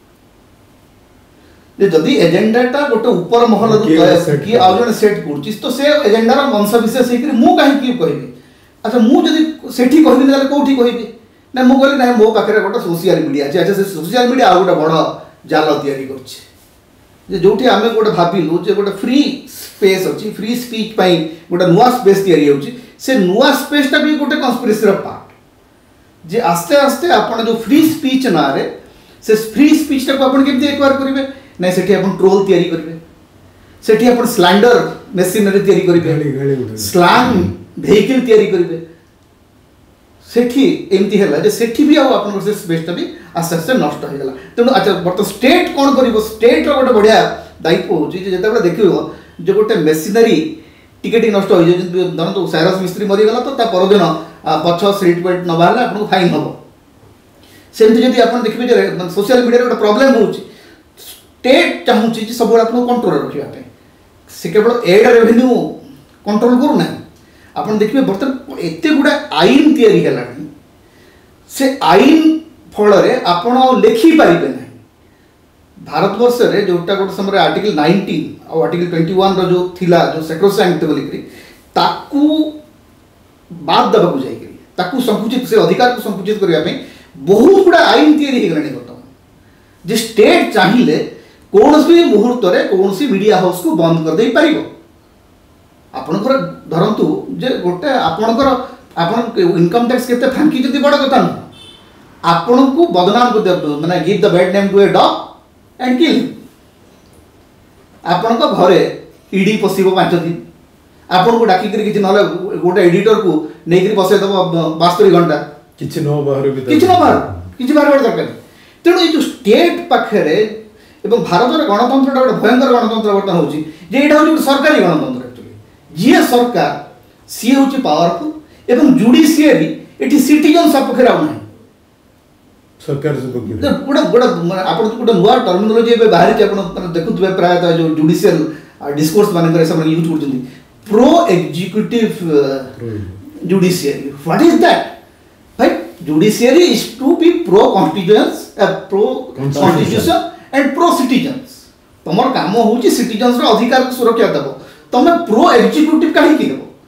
जदि एजेंडाटा गोटे ऊपर महल किए आउ जड़े सेट कर तो से एजेंडार अंश विशेष मुझे कहीं कहबी अच्छा मुझे सेठी कहबी कौटी कहबी ना मुझे कहली ना मो पाखे गोटे सोशल मीडिया अच्छे अच्छा से सोशल मीडिया आउ गोटे बड़ जाल या जो आम गोटे भाविलु जे गोटे फ्री स्पेस अच्छी फ्री स्पीच गोटे नुआ स्पेस से नुआ स्पेसटा भी गोटे कन्स्पिरेसी पार्ट जे आस्ते आस्ते आपन जो फ्री स्पीच ना रे से फ्री स्पीचटा को आपन केमती एक्वायर करिवे ना सेठी आपन ट्रोल तयारी करिवे सेठी आपन स्लैंडर मशीनरी तयारी करिवे स्लैंग व्हीकल तयारी करिवे सेठी एमती हैला जे सेठी भी आउ आपन से स्पेसटा भी आस्ते आस्ते नष्ट हो गला तेणु अच्छा बर्त स्टेट कौन करिवो स्टेट रो गोटे बढ़िया दायित्व होची जे जेतेबेले देखिबो जे गोटे मशीनरी टिकेट नष्ट हो जाए तो साइरस मिस्त्री मरीगला तो परदिन पछ सीट बेल्ट न बाहर आपको फाइन हम सेमती जब आप देखिए सोशल मीडिया गोटे प्रोब्लेम हो स्टेट चाहूँगी सब कंट्रोल रखापी से केवल एड रेवेन्यू कंट्रोल करूना आप देखिए बर्तमान एत गुड़ा आईन या से आईन फल आपण लिखिपारे ना भारतवर्ष में जोटा गोटे समय आर्टिकल 19 और आर्टिकल 21 जो थिला जो सैक्रोसैंक्ट बोलिकी ताकू बाद देवा जाकि संकुचित से अधिकार को संकुचित करने बहुत गुड़ा आईन या बर्तमान जे स्टेट चाहिए कौन भी मुहूर्त में कौन मीडिया हाउस को बंद कर दे पार आपणकर धरतु जे गोटे आपणकर आप इनकम टैक्स के फांकी जब बड़ कथा नुह आपण को बदनाम कर माने give the bad name to a dog and kill आपण को घरे ईडी पशिब 5 दिन आपण को डाकी किसी ना गोटे एडिटर को नहीं बसई दब 72 घंटा किसी न बाहर दरकार तेणु ये स्टेट पाखे एवं भारत गणतंत्र गोटे भयंकर गणतंत्र बर्तमान होची जे एटा होची सरकारी गणतंत्र एक्चुअली जी सरकार सी होची पावरफुल एवं जुडिशियरी एटी सिटीजन सपक्षे आउ ना सरकार गोटे गोटे आप गोटे नुआ टर्मिनोलोजी बाहरी आप देखुए प्रायः जो जुडिशियल डिस्कोर्स मानक यूज कर pro executive judiciary what is that भाई judiciary is to be pro constitution and pro citizens तुम काम हूँ सिटीजन्स अधिकार को सुरक्षा देव तुम प्रो एग्जीक्यूटिव कहीं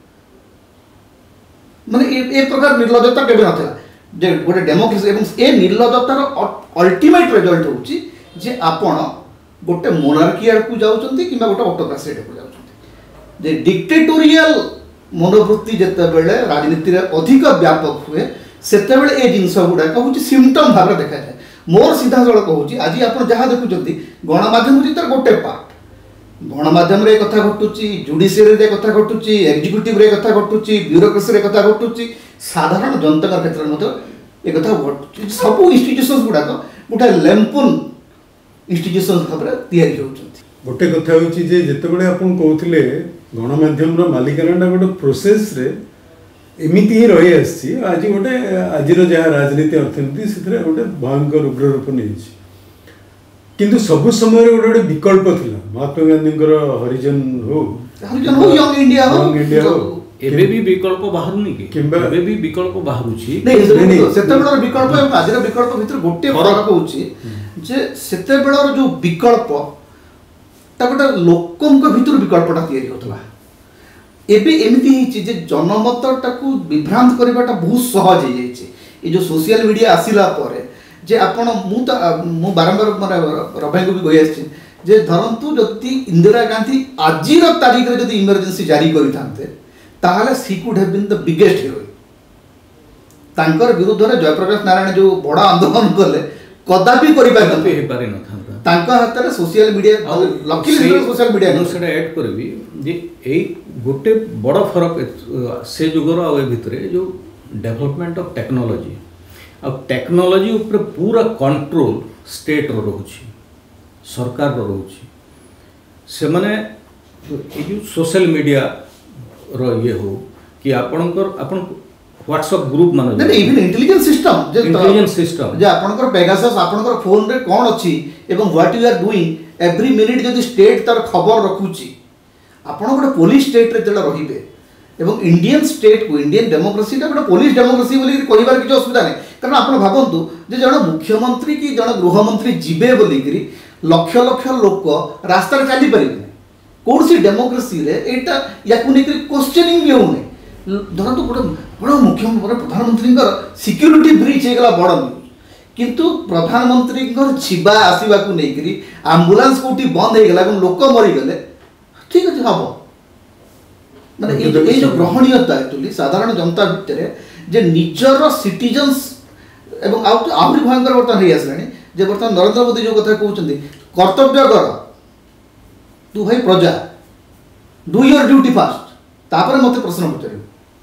माने ए प्रकार निर्लजता केवे नथिला जे गोटे डेमोक्रेसी एवं ए निर्लजतार अल्टीमेट रिजल्ट होची जे आपण गोटे मोनार्की आड़कू जाउचंती किंबा गोटे ऑटोक्रेसी आड़कू जाउचंती जे डिक्टेटोरियल मनोवृत्ति जेतेबेले राजनीति रे अधिक व्यापक हुए सेतेबेले ए जिंस गुडा कहूची सिम्पटम भाव देखा जाए मोर सीधा सड़क कहूची आज आप जहाँ देखुचंती गणमाध्यम तर गोटे पार्ट गणमाध्यम रे कथा घटुची जुडिशियरी रे कथा घटुची एग्जीक्यूटिव रे कथा घटुची ब्यूरोक्रेसी रे कथा घटुची साधारण जनता क्षेत्र में एक कथा घटुची सब इंस्टीट्यूशंस गुडा गोटे लैंपुन इंस्टीट्यूशंस भाव तैयारी होउचंती गोटे कथा होची जे जेतेबेले आपण कहउथिले गणमाध्यम रो मालिकाना गोटे प्रोसेस रे एमिति ही रही आसी आज गोटे आज जहाँ राजनीति अर्थनीति से गोटे भयंकर उग्र रूप नहीं किंतु सब समय गोटे गोटे विकल्प थिला महात्मा गांधी हरिजन हो यंग इंडिया हो एबे भी विकल्प बाहरुनी कि एबे भी विकल्प बाहरुची नहीं सेतेबेलर विकल्प एवं आजिर विकल्प भितर गोटे फरक होची जे सेतेबेलर जो विकल्प ता गोटे लोकंक भितर विकल्पटा तयारी होतला एबे एमती जे जनमतटा को विभ्रांत करवाटा बहुत सहज हो जाए जो सोशल मीडिया आसिला परे जे आपण मु बारंबार माने रभाई को भी कहि आछि जे धरंतु जति इंदिरा गांधी आजिर तारीख रे जति इमरजेंसी जारी करि थांते ताहले she could have been the biggest hero तांकर विरुद्ध रे जयप्रकाश नारायण जो बड़ा आंदोलन कले कदापि करि कदापि हे पारि न था तांका हाथ रे social media luckily social media नो सेटा ऐड करबी जे एई गोटे बड़ फरक से जुगर आ ए भितरे जो डेवलपमेंट ऑफ टेक्नोलॉजी अब टेक्नोलॉजी ऊपर पूरा कंट्रोल स्टेट रो रहउछि सरकार रो रहउछि से माने ए जो सोशल मीडिया रो ये हो कि आपण व्हाट्सएप ग्रुप माने नहीं इवन इंटेलिजेंस सिस्टम जे आपनकर पेगासस आपनकर फोन रे कोन अछि एवं what you are doing every minute जदि स्टेट तार खबर रखुछि आपण गोटे पुलिस स्टेट रे जला रहिबे एवं इंडियन स्टेट को इंडियन डेमोक्रेसी ता गोटे पुलिस डेमोक्रेसी बोली कहिबार किछ असुविधा नै कारण आपण भाबंतु जे जण मुख्यमंत्री की जण गृहमंत्री जिबे बोली करी लक्ष लक्ष लोक रास्ता रे चली परिबे कोन सी डेमोक्रेसी रे एटा याकु नै क्वेश्चनिंग भी होने धरतु गोटे बड़ मुख्यमंत्री प्रधानमंत्री सिक्यूरीटी ब्रीच हो गला बड़ न्यूज किंतु प्रधानमंत्री छिबा आसवा को लेकर आंबुलांस कोटी बंद हो गला लोक मरीगले ठीक अच्छे हम माने ये जो ग्रहणीयता एक्चुअली साधारण जनता भितर जे निजर सिटीजन्स एवं आहरी भयंकर बर्तमान हो आसलानी जे बर्तमान नरेंद्र मोदी जो कथा कहते कर्तव्य कर तू भाई प्रजा डू योर ड्यूटी फास्ट तापर मते प्रश्न पचार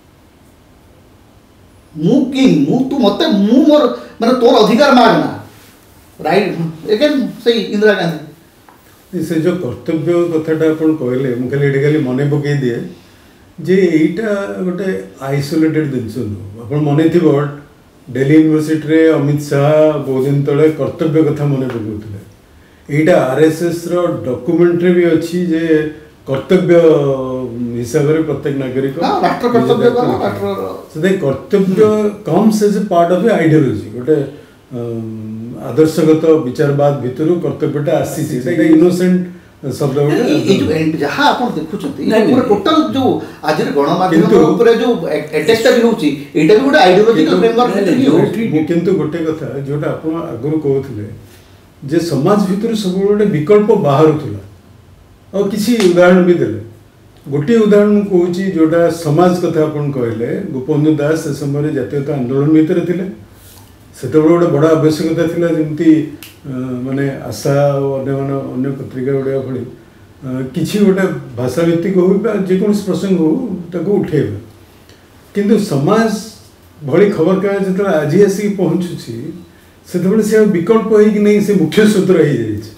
मु किंग मु तू मते मु मोर माने तोर अधिकार मागना राइट अगेन सही इंदिरा गांधी से जो कर्तव्य कथाटा आपण कहले मु खाली मने पकई दिए जे एटा गोटे आइसोलेटेड जिनस नु आपण मने थिबो दिल्ली यूनिवर्सिटी रे अमित शाह बहुत दिन तले कर्तव्य कथा मने पकउतले एटा आरएसएस रो डॉक्यूमेंट रे भी अछि जे कर्तव्य हिसाब से प्रत्येक नागरिक राष्ट्र कर्तव्य राष्ट्र से कर्तव्य comes as a part of a ideology गोटे आदर्शगत विचारवाद भितर कर्तव्यटा आसी इनोसेंट शब्द जहाँ आप देखुं टोटाल जो आज गणमाध्यम ऊपर जो अटैकटा भी होची एटा भी गोटे आइडियोलॉजिकल फ्रेमवर्क किंतु गोटे कथा जोटा आपण आगु कहउथिले जे समाज भितर सब गोटे विकल्प बाहरुथला और किसी उदाहरण भी देले गोटे उदाहरण कहूँ जोटा समाज कथा अपन कहले गोपबंधु दास से समय जातीयता आंदोलन भितर थे से गोटे बड़ा आवश्यकता थिला जमती माने आशा और अन्य पत्रिका गुड़ा भली किसी गोटे भाषा भित्तिक हो जेकोसी प्रसंग हो उठेबा किंतु समाज भली खबर कागज जो आज आसिक पहुँचुची से विकल्प हो नहीं से मुख्य सूत्र हो जाए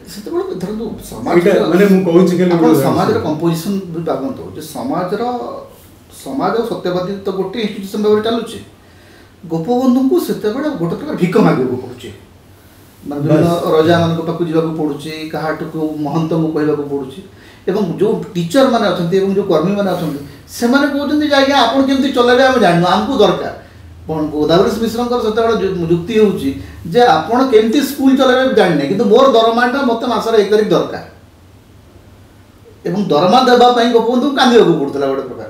समाज कंपोजिशन भी भागत जो समाज सत्यवादी तो गोटे इन्स्टिट्यूशन भाव चलुचे गोपबंधु को से गोटे प्रकार भिक मागे पड़ुचे रजा मान पाक जावाक पड़ुचे काहाटू को महंत को कहवाक पड़ुचे एवं जो टीचर मैंने अच्छा जो कर्मी मैंने अच्छा से कहते आज्ञा आप केमती चलाइबे आम जान आमको दरकार गोदावरी मिश्र से जुक्ति होची जे आपण केमती स्कूल चलाइबे जान कि मोर दरमाटा मत मासर 1 तारिख दरकार एवं दरमा देवा गोपबंधु कांदे पड़ता गोटे प्रकार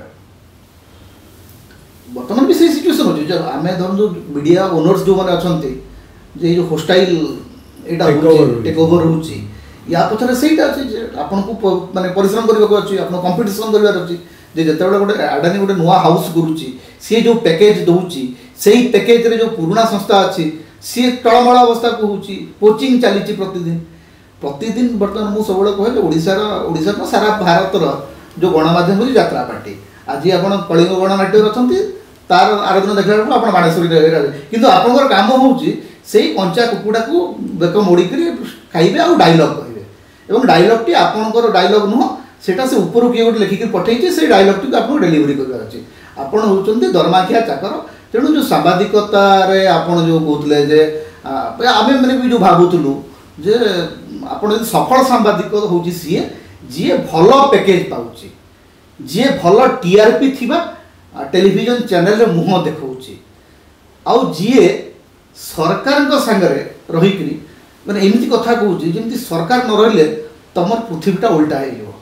बर्तमान भी सही सिचुएसन होची जो आमे धरन मीडिया ओनर्स जो माने अछंती जे जो होस्टाइल एटा टेक ओवर होची या पछरे सेटा अछि आपन को माने परिश्रम करबाक अछि आपन कंपटीशन करबार अछि जे जतेबेले गोटे अडानी गोटे नुआ हाउस करूची सी जो पैकेज दउची सेही पैकेज रे जो पुराना संस्था अछि सी टळमळ अवस्था को होची कोचिंग चलीची प्रतिदिन बर्तमान मु सबले कहे जे ओडिसा सारा भारत रो जो गणमाध्यम होची यात्रा पार्टी आज आपण कलिंग गणनाट्य अछंती तार आर दिन देखला आपण बाणेश्वरी रे किंतु आपनकर काम होची सेही कंचा कुकुडा को बेक मोडी करी खाइबे आ डायलॉग कहिबे एवं डायलॉग टी आपनकर डायलॉग नुह सेटा से ऊपर किए गोटे लिखिक पठेइछे से डायलॉग टी आपन डिलीवरी करबार अछि आपण होचंती दरमाखिया चाकर तेणु जो सांबादिकता रे आपण जो कहतले जे आमे माने भी जो भाबुतलु जे आपण सफल सांबादिक होची सीए जे भलो पैकेज पाउची जे भलो टीआरपी थिबा टेलीविजन चैनल रे मुह देखौची आउ जे सरकार को संगरे रही करी माने एमिति कथा कहूची जेमति सरकार न रहले तमर पृथ्वीटा उल्टा हे जो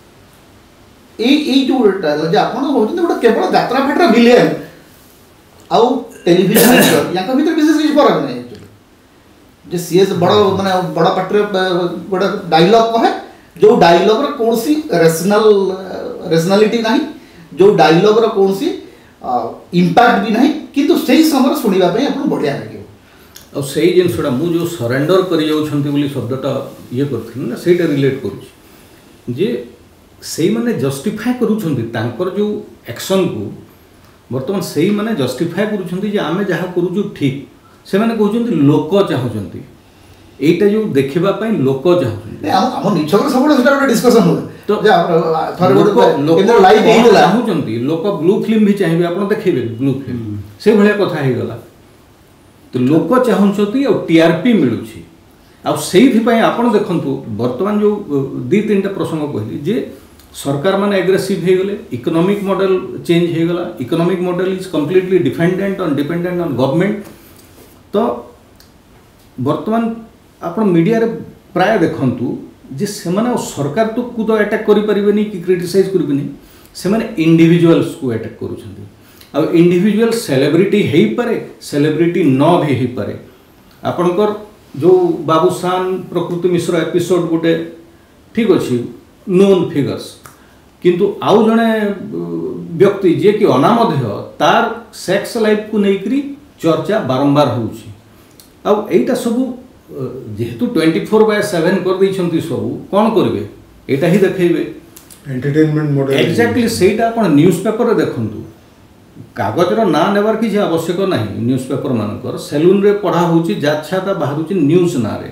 ए जो जे आपण होचंती गोटे केवल यात्रा फेटर विलेन आउ टेलीविजन याका भीतर विशेष किछ फरक नै जे सीएस बड़ माने बड़ पाटर गोटे डायलॉग कहे जो डायलॉग रो कोनसी रेशनलिटी नाही जो डायलॉग रो कोनसी इंपैक्ट भी नाही किंतु सही समय सुनिबा पई अपन बढ़िया लागियो ଆଉ ସେଇ ଜିନିଷଟା ମୁଁ ଯେଉଁ ସରେଣ୍ଡର କରିଯାଉଛନ୍ତି ବୋଲି ଶବ୍ଦଟା ଇଏ କରିଥିଲି ନା ସେଇଟା ରିଲେଟ୍ କରୁଛି ଯେ ସେଇମାନେ ଜଷ୍ଟିଫାଏ କରୁଛନ୍ତି ତାଙ୍କର ଯେଉଁ ଆକ୍ସନ୍କୁ ବର୍ତ୍ତମାନ ସେଇମାନେ ଜଷ୍ଟିଫାଏ କରୁଛନ୍ତି ଯେ ଆମେ ଯାହା କରୁଛୁ ଠିକ୍ ସେମାନେ କହୁଛନ୍ତି ଲୋକ ଚାହୁଁଛନ୍ତି এইটা যে দেখিবা পাই লোক চাহুଛନ୍ତି ଆମ ନିଛକରେ ସବୁବେଳେ ସେଟା ଗୋଟେ ଡିସ୍କସନ୍ ହୁଏ ତ ଯେ ଥରେ ଗୋଟେ ଲାଇଭ୍ ହେଇଥିଲା ଚାହୁଛନ୍ତି ଲୋକ ବ୍ଲୁ ଫିଲ୍ମ ବି ଚାହିଁବେ ଆପଣ ଦେଖେଇବେ ବ୍ଲୁ ଫିଲ୍ମ ସେଇଭଳିଆ କଥା ହେଇଗଲା ତ ଲୋକ ଚାହୁଁଛନ୍ତି ଆଉ ଟିଆରପି ମିଳୁଛି ଆଉ ସେଇଥିପାଇଁ ଆପଣ ଦେଖନ୍ତୁ ବର୍ତ୍ତମାନ ଯେଉଁ ଦୁଇ ତିନିଟା ପ୍ରସଙ୍ଗ କହିଲି ଯେ ସରକାର ମାନେ ଆଗ୍ରେସିଭ୍ ହେଇଗଲେ ଇକୋନୋମିକ୍ ମଡେଲ ଚେଞ୍ଜ ହେଇଗଲା economic model is completely dependent on government ତ ବର୍ତ୍ତମାନ ଆପଣ ମିଡ଼ିଆରେ ପ୍ରାୟ ଦେଖନ୍ତୁ ଯେ ସେମାନେ ସରକାର କୁ ତ ଆଟାକ୍ କରିପାରିବେନି କି କ୍ରିଟିସାଇଜ୍ କରିବେନି ସେମାନେ ଇଣ୍ଡିଭିଜୁଆଲ୍ସକୁ ଆଟାକ୍ କରୁଛନ୍ତି ଆଉ ଇଣ୍ଡିଭିଜୁଆଲ୍ ସେଲିବ୍ରିଟି ହେଇପାରେ ସେଲିବ୍ରିଟି ନ ବି ହେଇପାରେ ଆପଣଙ୍କର ଯେଉଁ ବାବୁସାନ ପ୍ରକୃତି ମିଶ୍ର ଏପିସୋଡ଼ ଗୋଟେ ଠିକ୍ ଅଛି ନୋନ୍ ଫିଗର୍ସ କିନ୍ତୁ ଆଉ ଜଣେ ବ୍ୟକ୍ତି ଯିଏକି ଅନାମଧେୟ ତାର ସେକ୍ସ ଲାଇଫକୁ ନେଇକରି ଚର୍ଚ୍ଚା ବାରମ୍ବାର ହେଉଛି ଆଉ ଏଇଟା ସବୁ যেহেতু 24/7 କରିଦେଇଛନ୍ତି ସବୁ କ'ଣ କରିବେ ଏଇଟା ହିଁ ଦେଖେଇବେ ଏଣ୍ଟରଟେନମେଣ୍ଟ ମଡେଲ ଏକ୍ଜାକ୍ଟଲି ସେଇଟା ଆପଣ ନ୍ୟୁଜ୍ ପେପରରେ ଦେଖନ୍ତୁ କାଗଜର ନାଁ ନେବାର କିଛି ଆବଶ୍ୟକ ନାହିଁ ନ୍ୟୁଜ୍ ପେପର ମାନଙ୍କର ସେଲୁନରେ ପଢ଼ା ହେଉଛି ଯାଚ୍ଛାତା ବାହାରୁଛି ନ୍ୟୁଜ୍ ନାଁରେ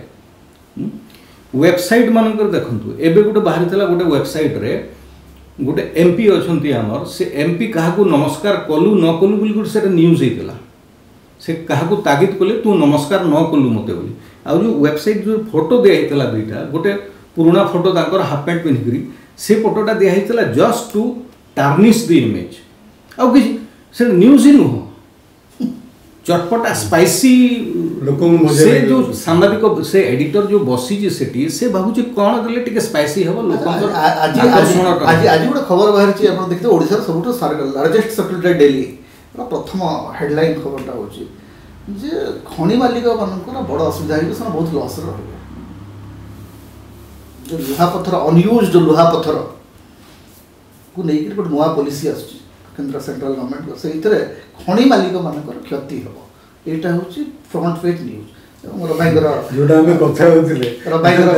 ୱେବସାଇଟ୍ ମାନଙ୍କରେ ଦେଖନ୍ତୁ ଏବେ ଗୋଟେ ବାହାରିଥିଲା ଗୋଟେ ୱେବସାଇଟ୍ରେ ଗୋଟେ MP ଅଛନ୍ତି ଆମର ସେ MP କାହାକୁ ନମସ୍କାର କଲୁ ନ କଲୁ ବୋଲି ଗୋଟେ ସେଇଟା ନ୍ୟୁଜ୍ ହେଇଥିଲା ସେ କାହାକୁ ତାଗିଦ କଲେ ତୁ ନମସ୍କାର ନ କଲୁ ମୋତେ ବୋଲି ଆଉ ଯେଉଁ ୱେବସାଇଟ୍ ଯେଉଁ ଫଟୋ ଦିଆହେଇଥିଲା ଦୁଇଟା ଗୋଟେ ପୁରୁଣା ଫଟୋ ତାଙ୍କର ହାଫ୍ ପ୍ୟାଣ୍ଟ ପିନ୍ଧିକିରି ସେ ଫଟୋଟା ଦିଆହେଇଥିଲା just to tarnish the image ଆଉ କିଛି ସେଟା ନ୍ୟୁଜ୍ ହିଁ ନୁହଁ ଚଟପଟା ସ୍ପାଇସି ସେ ଯେଉଁ ସାମ୍ବାଦିକ ସେ ଏଡିଟର ଯେଉଁ ବସିଛି ସେଠି ସେ ଭାବୁଛି କ'ଣ ଦେଲେ ଟିକେ ସ୍ପାଇସି ହେବ ଲୋକଙ୍କର ଆଜି ଗୋଟେ ଖବର ବାହାରିଛି ଆପଣ ଦେଖିଥିବେ ଓଡ଼ିଶାର ସବୁଠୁ ଲାର୍ଜେଷ୍ଟ ସେକ୍ୟୁରିଟି ଡେଲି ପ୍ରଥମ ହେଡ଼ଲାଇନ୍ ଖବରଟା ହେଉଛି ଯେ ଖଣି ମାଲିକମାନଙ୍କର ବଡ଼ ଅସୁବିଧା ହେଇଯିବ ସେମାନେ ବହୁତ ଲସ୍ରେ ରହିବେ ଯେଉଁ ଲୁହାପଥର ଅନୟୁଜ୍ଡ ଲୁହାପଥରକୁ ନେଇକରି ଗୋଟେ ନୂଆ ପଲିସି ଆସୁଛି କେନ୍ଦ୍ର ସେଣ୍ଟ୍ରାଲ ଗଭର୍ଣ୍ଣମେଣ୍ଟ ସେଇଥିରେ ଖଣି ମାଲିକମାନଙ୍କର କ୍ଷତି ହେବ ଏଇଟା ହେଉଛି ଫ୍ରଣ୍ଟ ପେଜ୍ ନ୍ୟୁଜ୍ ଏବଂ ରବାଇଙ୍କର ଯୋଉଟା ଆମେ କଥା ହେଉଥିଲେ ରବାଇଙ୍କର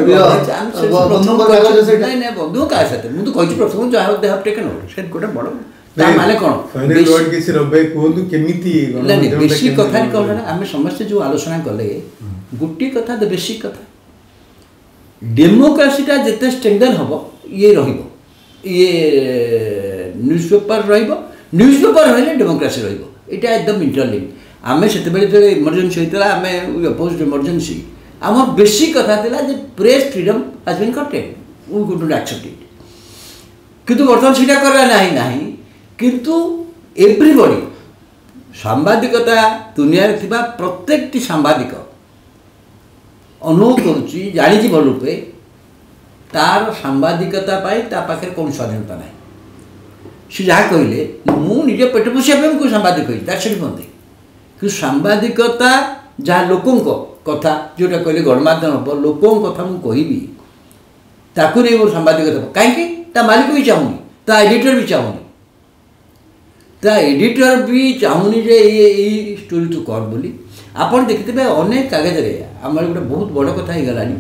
ବନ୍ଧୁ କାହା ସାଥେ ମୁଁ ତ କହିଛି ପ୍ରଥମ ଯାହା ଦେହ ଟେକେନ୍ ସେ ଗୋଟେ ବଡ଼ ମାନେ କ'ଣ କିଛି ରବାଇ କୁହନ୍ତୁ କେମିତି ବେଶୀ କଥା କ'ଣ ନା ଆମେ ସମସ୍ତେ ଯେଉଁ ଆଲୋଚନା କଲେ ଗୋଟିଏ କଥା ବେଶୀ କଥା ଡେମୋକ୍ରାସିଟା ଯେତେ ଷ୍ଟ୍ରେଙ୍ଗଥେନ୍ ହେବ ଇଏ ରହିବ ଇଏ ନ୍ୟୁଜ୍ ପେପର ରହିବ ନ୍ୟୁଜ୍ ପେପର ରହିଲେ ଡେମୋକ୍ରାସି ରହିବ ଏଇଟା ଏକଦମ ଇଣ୍ଟରଲିଙ୍କ୍ ଆମେ ସେତେବେଳେ ଯେତେବେଳେ ଇମର୍ଜେନ୍ସି ହୋଇଥିଲା ଆମେ ଅପୋଜ୍ଡ ଇମର୍ଜେନ୍ସି ଆମର ବେଶୀ କଥା ଥିଲା ଯେ ପ୍ରେସ୍ ଫ୍ରିଡମ୍ ହାଜ୍ ବିନ୍ କଟେଡ୍ we could not accept it କିନ୍ତୁ ବର୍ତ୍ତମାନ ସେଇଟା କରିବା ନାହିଁ କିନ୍ତୁ ଏଭ୍ରିବଡି ସାମ୍ବାଦିକତା ଦୁନିଆରେ ଥିବା ପ୍ରତ୍ୟେକଟି ସାମ୍ବାଦିକ ଅନୁଭବ କରୁଛି ଜାଣିଛି ଭଲ ରୂପେ ତାର ସାମ୍ବାଦିକତା ପାଇଁ ତା ପାଖରେ କୌଣସି ସ୍ୱାଧୀନତା ନାହିଁ ସେ ଯାହା କହିଲେ ମୁଁ ନିଜ ପେଟ ପୋଷିବା ପାଇଁ ମୁଁ ସାମ୍ବାଦିକ କହିଲି ତାର ସେଠି ବନ୍ଦ କିନ୍ତୁ ସାମ୍ବାଦିକତା ଯାହା ଲୋକଙ୍କ କଥା ଯେଉଁଟା କହିଲେ ଗଣମାଧ୍ୟମ ହେବ ଲୋକଙ୍କ କଥା ମୁଁ କହିବି ତାକୁ ନେଇ ମୋର ସାମ୍ବାଦିକତା କାହିଁକି ତା ମାଲିକ ବି ଚାହୁଁନି ତା ଏଡିଟର ବି ଚାହୁଁନି ତା ଏଡିଟର ବି ଚାହୁଁନି ଯେ ଏଇ ଷ୍ଟୋରି ତୁ କର ବୋଲି ଆପଣ ଦେଖିଥିବେ ଅନେକ କାଗଜରେ ଆମର ଗୋଟେ ବହୁତ ବଡ଼ କଥା ହେଇଗଲାଣି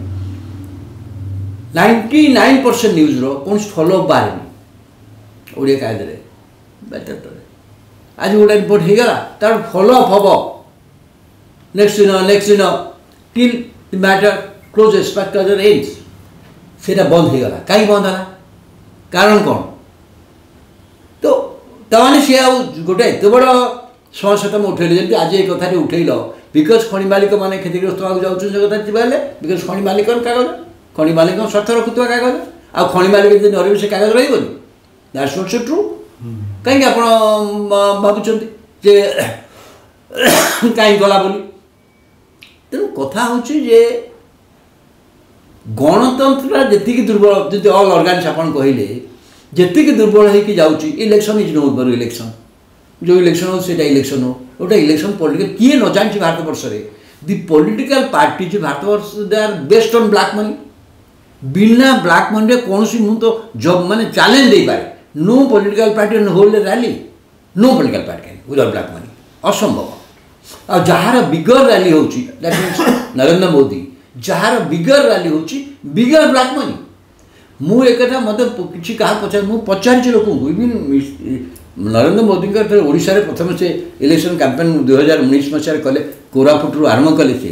99% ନ୍ୟୁଜ୍ର କୌଣସି ଫଲୋଅପ୍ ବାହାରେନି ଓଡ଼ିଆ କାଗଜରେ ଆଜି ଗୋଟେ ରିପୋର୍ଟ ହେଇଗଲା ତାର ଫଲୋଅପ୍ ହେବ ନେକ୍ସଟ ଦିନ till the matter closes matter ends ସେଇଟା ବନ୍ଦ ହେଇଗଲା କାହିଁକି ବନ୍ଦ ହେଲା କାରଣ କ'ଣ ତ ତାମାନେ ସିଏ ଆଉ ଗୋଟେ ଏତେ ବଡ଼ ସମସ୍ୟା ତୁମେ ଉଠେଇଲେ ଯେମିତି ଆଜି ଏ କଥାଟି ଉଠେଇଲ ବିକଜ ଖଣି ମାଲିକମାନେ କ୍ଷତିଗ୍ରସ୍ତ ହେବାକୁ ଯାଉଛନ୍ତି ସେ କଥା ଯିବା ହେଲେ ବିକଜ ଖଣି ମାଲିକର କାଗଜ ଖଣି ମାଲିକ ସ୍ୱାର୍ଥ ରଖୁଥିବା କାଗଜ ଆଉ ଖଣି ମାଲିକ ଯଦି ନ ରହିବେ ସେ କାଗଜ ରହିବନି ଦ୍ୟାଟ୍ସ ନଟ୍ ସୋ ଟ୍ରୁ କାହିଁକି ଆପଣ ଭାବୁଛନ୍ତି ଯେ କାହିଁକି ଗଲା ବୋଲି ତେଣୁ କଥା ହେଉଛି ଯେ ଗଣତନ୍ତ୍ରଟା ଯେତିକି ଦୁର୍ବଳ ଯଦି ଅଲ୍ ଅର୍ଗାନ୍ସ ଆପଣ କହିଲେ ଯେତିକି ଦୁର୍ବଳ ହେଇକି ଯାଉଛି election is no more election जो इलेक्शन हो सेटा इलेक्शन हो गोटे इलेक्शन पॉलिटिकल किए न जानी भारतवर्ष में दि पॉलिटिकल पार्टी जो Bharatvarsh they are based on black money बिना ब्लैक मनी कौन मुझे तो जब मैंने चैलेंज दे पारे no political party hold rally no political party without black money असंभव और जार बिगर रैली होची दैट मीन्स नरेंद्र मोदी जार बिगर रैली होची बिगर ब्लैक मनी मु एक मत किसी क्या पचार मु पचारि लोक इवन नरेंद्र मोदी ओडिशा रे प्रथम से इलेक्शन कैंपेन 2019 मसीह कले कोरापुट आरंभ कले से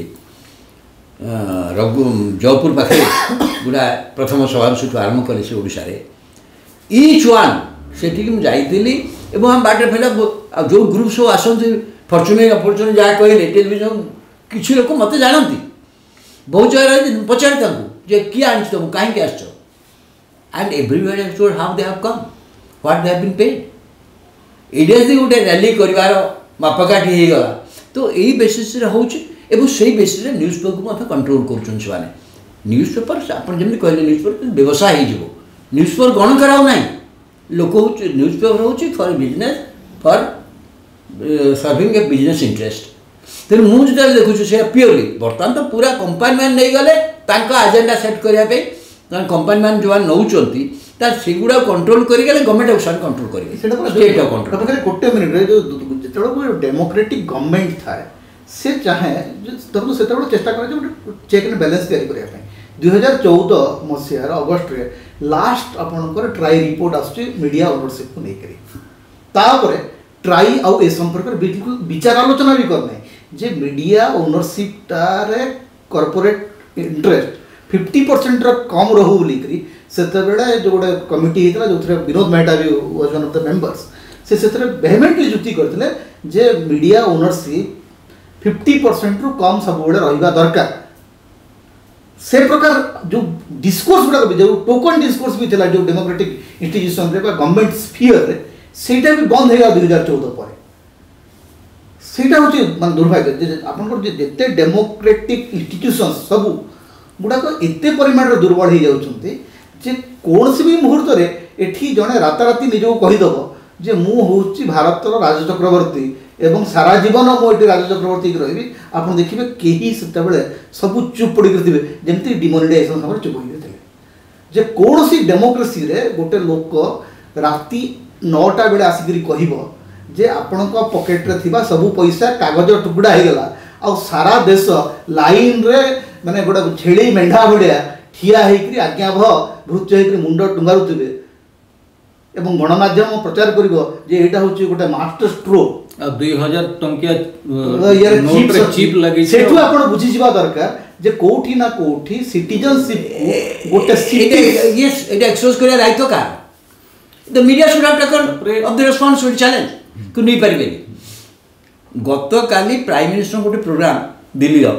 जयपुर पाखे गुड़ा प्रथम सभा से आरंभ कले से ओडिशा रे ईच वन से मुझे हम बाटे फेला जो ग्रुप सब आसती फर्चुनेट अपरचुनेट जहाँ कहले टेलीविजन किसी लोक मत जानती बहुत जगह पचारे जे किए आनी तुम कहीं आस and everybody has told how they have come what they have been paid एडिया से गोटे रैली कर मापकाठी हो गला तो यही बेसिस होची एवं से बेसिस न्यूज पेपर को कंट्रोल कर न्यूज पेपर आपड़ी कहले न्यूज पेपर व्यवसाय हो न्यूज पेपर गण कराओ ना लोक न्यूज पेपर हूँ for business for serving a business interest तेणु मुझे देखुँ से प्योरली बर्तमान तो पूरा कंपानी मैंने नहीं गले एजेंडा सेट करने कंपानी मैंने जो नौकरी सेगुड़ा कंट्रोल करके गवर्नमेंट एक्शन कंट्रोल करेंगे गोटे मिनिट जो डेमोक्रेटिक गवर्नमेंट थाए से चाहे धरतु से चेष्टा कर चेक एंड बैलेंस तैयारी करने 2014 मसीहार अगस्ट रे लास्ट आपंकर ट्राई रिपोर्ट आसुची मीडिया ओनरशिप को लेकर ट्राई आउ ए संपर्क बिल्कुल विचार आलोचना भी करना जे मीडिया ओनरशिप टारे कॉर्पोरेट इंटरेस्ट 50% कम रहू बोलिकी से जो गोटे कमिटी होता जो विनोद मेहटा भी was one of the members से वेहेमेंटली जुक्ति करते जे मीडिया ओनरशिप 50% रु कम सब रहा दरकार से प्रकार जो डिस्कोर्स गुड़ाक भी जो टोकन डिस्कोर्स भी था जो डेमोक्रेटिक इंस्टीट्यूशन रे गवर्नमेंट स्फीयर रे सेटा भी बंद हो गया 2014 पर सेटा होची मान दुर्भाग्य आपन जिते डेमोक्रेटिक इंस्टीट्यूशन सब गुड़ाक एते परिमाण रे दुर्बल हो जाउछन्ते जे कोनसी भी मुहूर्त रे एठी जणे राताराती निजो कहिदबो जे मु होची भारतर राज चक्रवर्ती एवं सारा जीवन मुझे राज चक्रवर्ती रही आप देखिए कहीं से सब चुप पड़ी थे जमी डिमोनेटाइजेशन समय चुप हो कौन सी डेमोक्रेसी रे गोटे लोक राति 9टा बेले आसिक कह आपण पकेट रे थिबा सब पैसा कागज टुकड़ा हो गला आ सारा देश लाइन रे माने गोटे छेड़ी मेढ़ा भाया ठिया होकर आज्ञा भृच होकर मुंड टुंगारुवे एवं गणमाध्यम प्रचार कर यहाँ हूँ गोटे मास्टर स्ट्रोक 2000 टंकिया चिप लगी सेठू आपण बुझी जिबा दरकार जे कोठी ना कोठी सिटीजनशिप गोटे सिटी यस एटा एक्सपोज करिया दायित्व का the media should have taken of the responsibility challenge को नहीं पारिबे गत काली प्राइम मिनिस्टर गोटे प्रोग्राम दिल्ली रो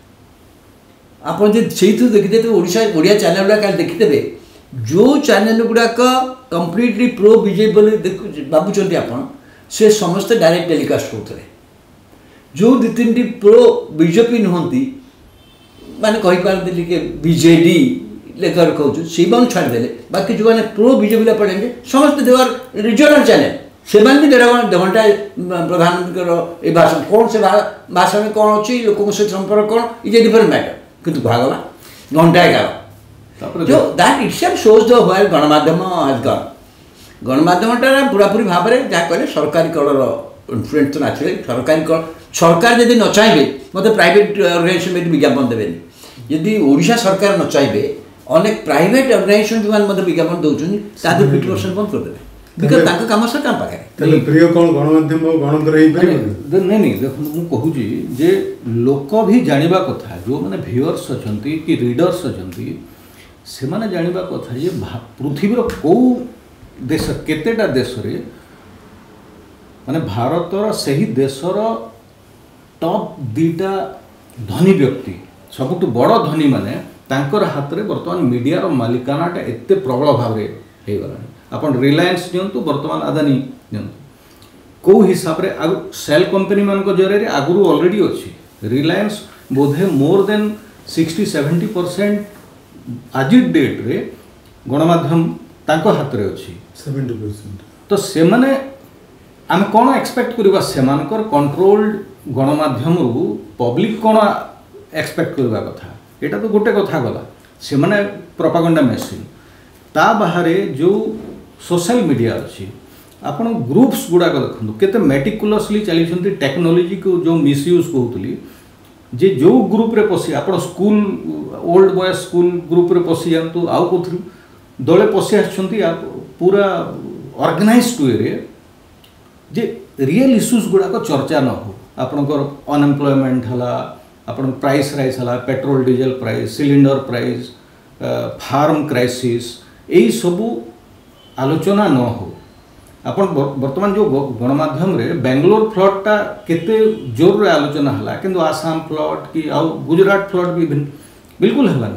आपण जे सेइथु देखिते ओडिशा ओडिया चैनल गुडा काल देखितेबे जो चैनल गुडाक कंप्लीटली प्रो बीजेपी भावुंट आपण से समस्ते डायरेक्ट टेलीकास्ट करते जो 2-3 प्रो बीजेपी नुहति माने कही पारती कि बीजेडी लेकर कहूँ से छाड़दे बाकी जो मैंने प्रो बीजेपी पड़े समस्त देवर रिजनल चैनल से भी 1.5 घंटा प्रधानमंत्री भाषण कौन से भाषण कौन अच्छी लोक सहित संपर्क कौन इज ए डिफरेंट मैटर किंतु भागला घंटा 11 जो that itself shows the where गणमाध्यम हैज गन गणमाध्यमटा पूरापूरी भाव में जहाँ कहले सरकारी कलर इन्फ्लुएंस तो नाचले सरकारी कल सरकार जब न चाहिए मत प्राइवेट ऑर्गेनाइजेशन में विज्ञापन देवेनि यदि ओडिशा सरकार न चाहिए अनेक प्राइवेट ऑर्गेनाइजेशन जो मत विज्ञापन दौरान 50% बंद करदे बिकज तांका काम सर काम पाखे प्रिय कौन गणमाध्यम गणतर नहीं नहीं देखो मुझे कहूँ जे लोक भी जानिबा कथा जो मैंने व्यूअर्स अछंती कि रीडर्स अछंती से माने जानिबा कथा जे पृथ्वीर को देश केतेटा देश रे माने भारतर सही देशर टॉप 2टा धनी व्यक्ति सबुठ बड़ धनी माने तांकर हाथ रे वर्तमान मीडिया मालिकानाटा एते प्रबल भाव रे हे गला आपण रिलायंस नियंतु वर्तमान अदानी नियंतु को हिसाब रे सेल कंपनी मान को जरे आगुरु ऑलरेडी अछि रिलायंस बोधे मोर देन 60-70% आज डेट रे गणमाध्यम तांको हाथ रे अछि 70%। तो से माने आम कौन एक्सपेक्ट करवा सेमानकर कंट्रोल्ड गणमाध्यम पब्लिक कौन एक्सपेक्ट करवा कथा एटा तो गोटे कथा गला से माने प्रोपागेंडा मेसिन ता बाहर जो सोशल मीडिया अच्छी ଆପଣ ଗ୍ରୁପ୍ସ ଗୁଡ଼ାକ ଦେଖନ୍ତୁ କେତେ ମେଟିକୁଲସଲି ଚାଲିଛନ୍ତି ଟେକ୍ନୋଲୋଜିକୁ ଯେଉଁ ମିସୟୁଜ୍ କହୁଥିଲି ଯେ ଯେଉଁ ଗ୍ରୁପ୍ରେ ପଶି ଆପଣ ସ୍କୁଲ ଓଲ୍ଡ ବଏଜ୍ ସ୍କୁଲ ଗ୍ରୁପ୍ରେ ପଶି ଯାଆନ୍ତୁ ଆଉ କେଉଁଥିରୁ ଦଳେ ପଶି ଆସୁଛନ୍ତି ପୁରା ଅର୍ଗାନାଇଜ୍ଡ ୱେରେ ଯେ ରିଏଲ୍ ଇସ୍ୟୁଜ୍ ଗୁଡ଼ାକ ଚର୍ଚ୍ଚା ନ ହଉ ଆପଣଙ୍କର ଅନଏମ୍ପ୍ଲୟମେଣ୍ଟ ହେଲା ଆପଣଙ୍କ ପ୍ରାଇସ୍ ରାଇଜ୍ ହେଲା petrol diesel price cylinder price farm crisis यही सबू आलोचना न हो आपण वर्तमान जो गणमाध्यम रे बेंगलोर फ्लडटा केते जोर रे आलोचना हला किंतु आसाम फ्लड कि आउ गुजरात फ्लड भी बिल्कुल हलानी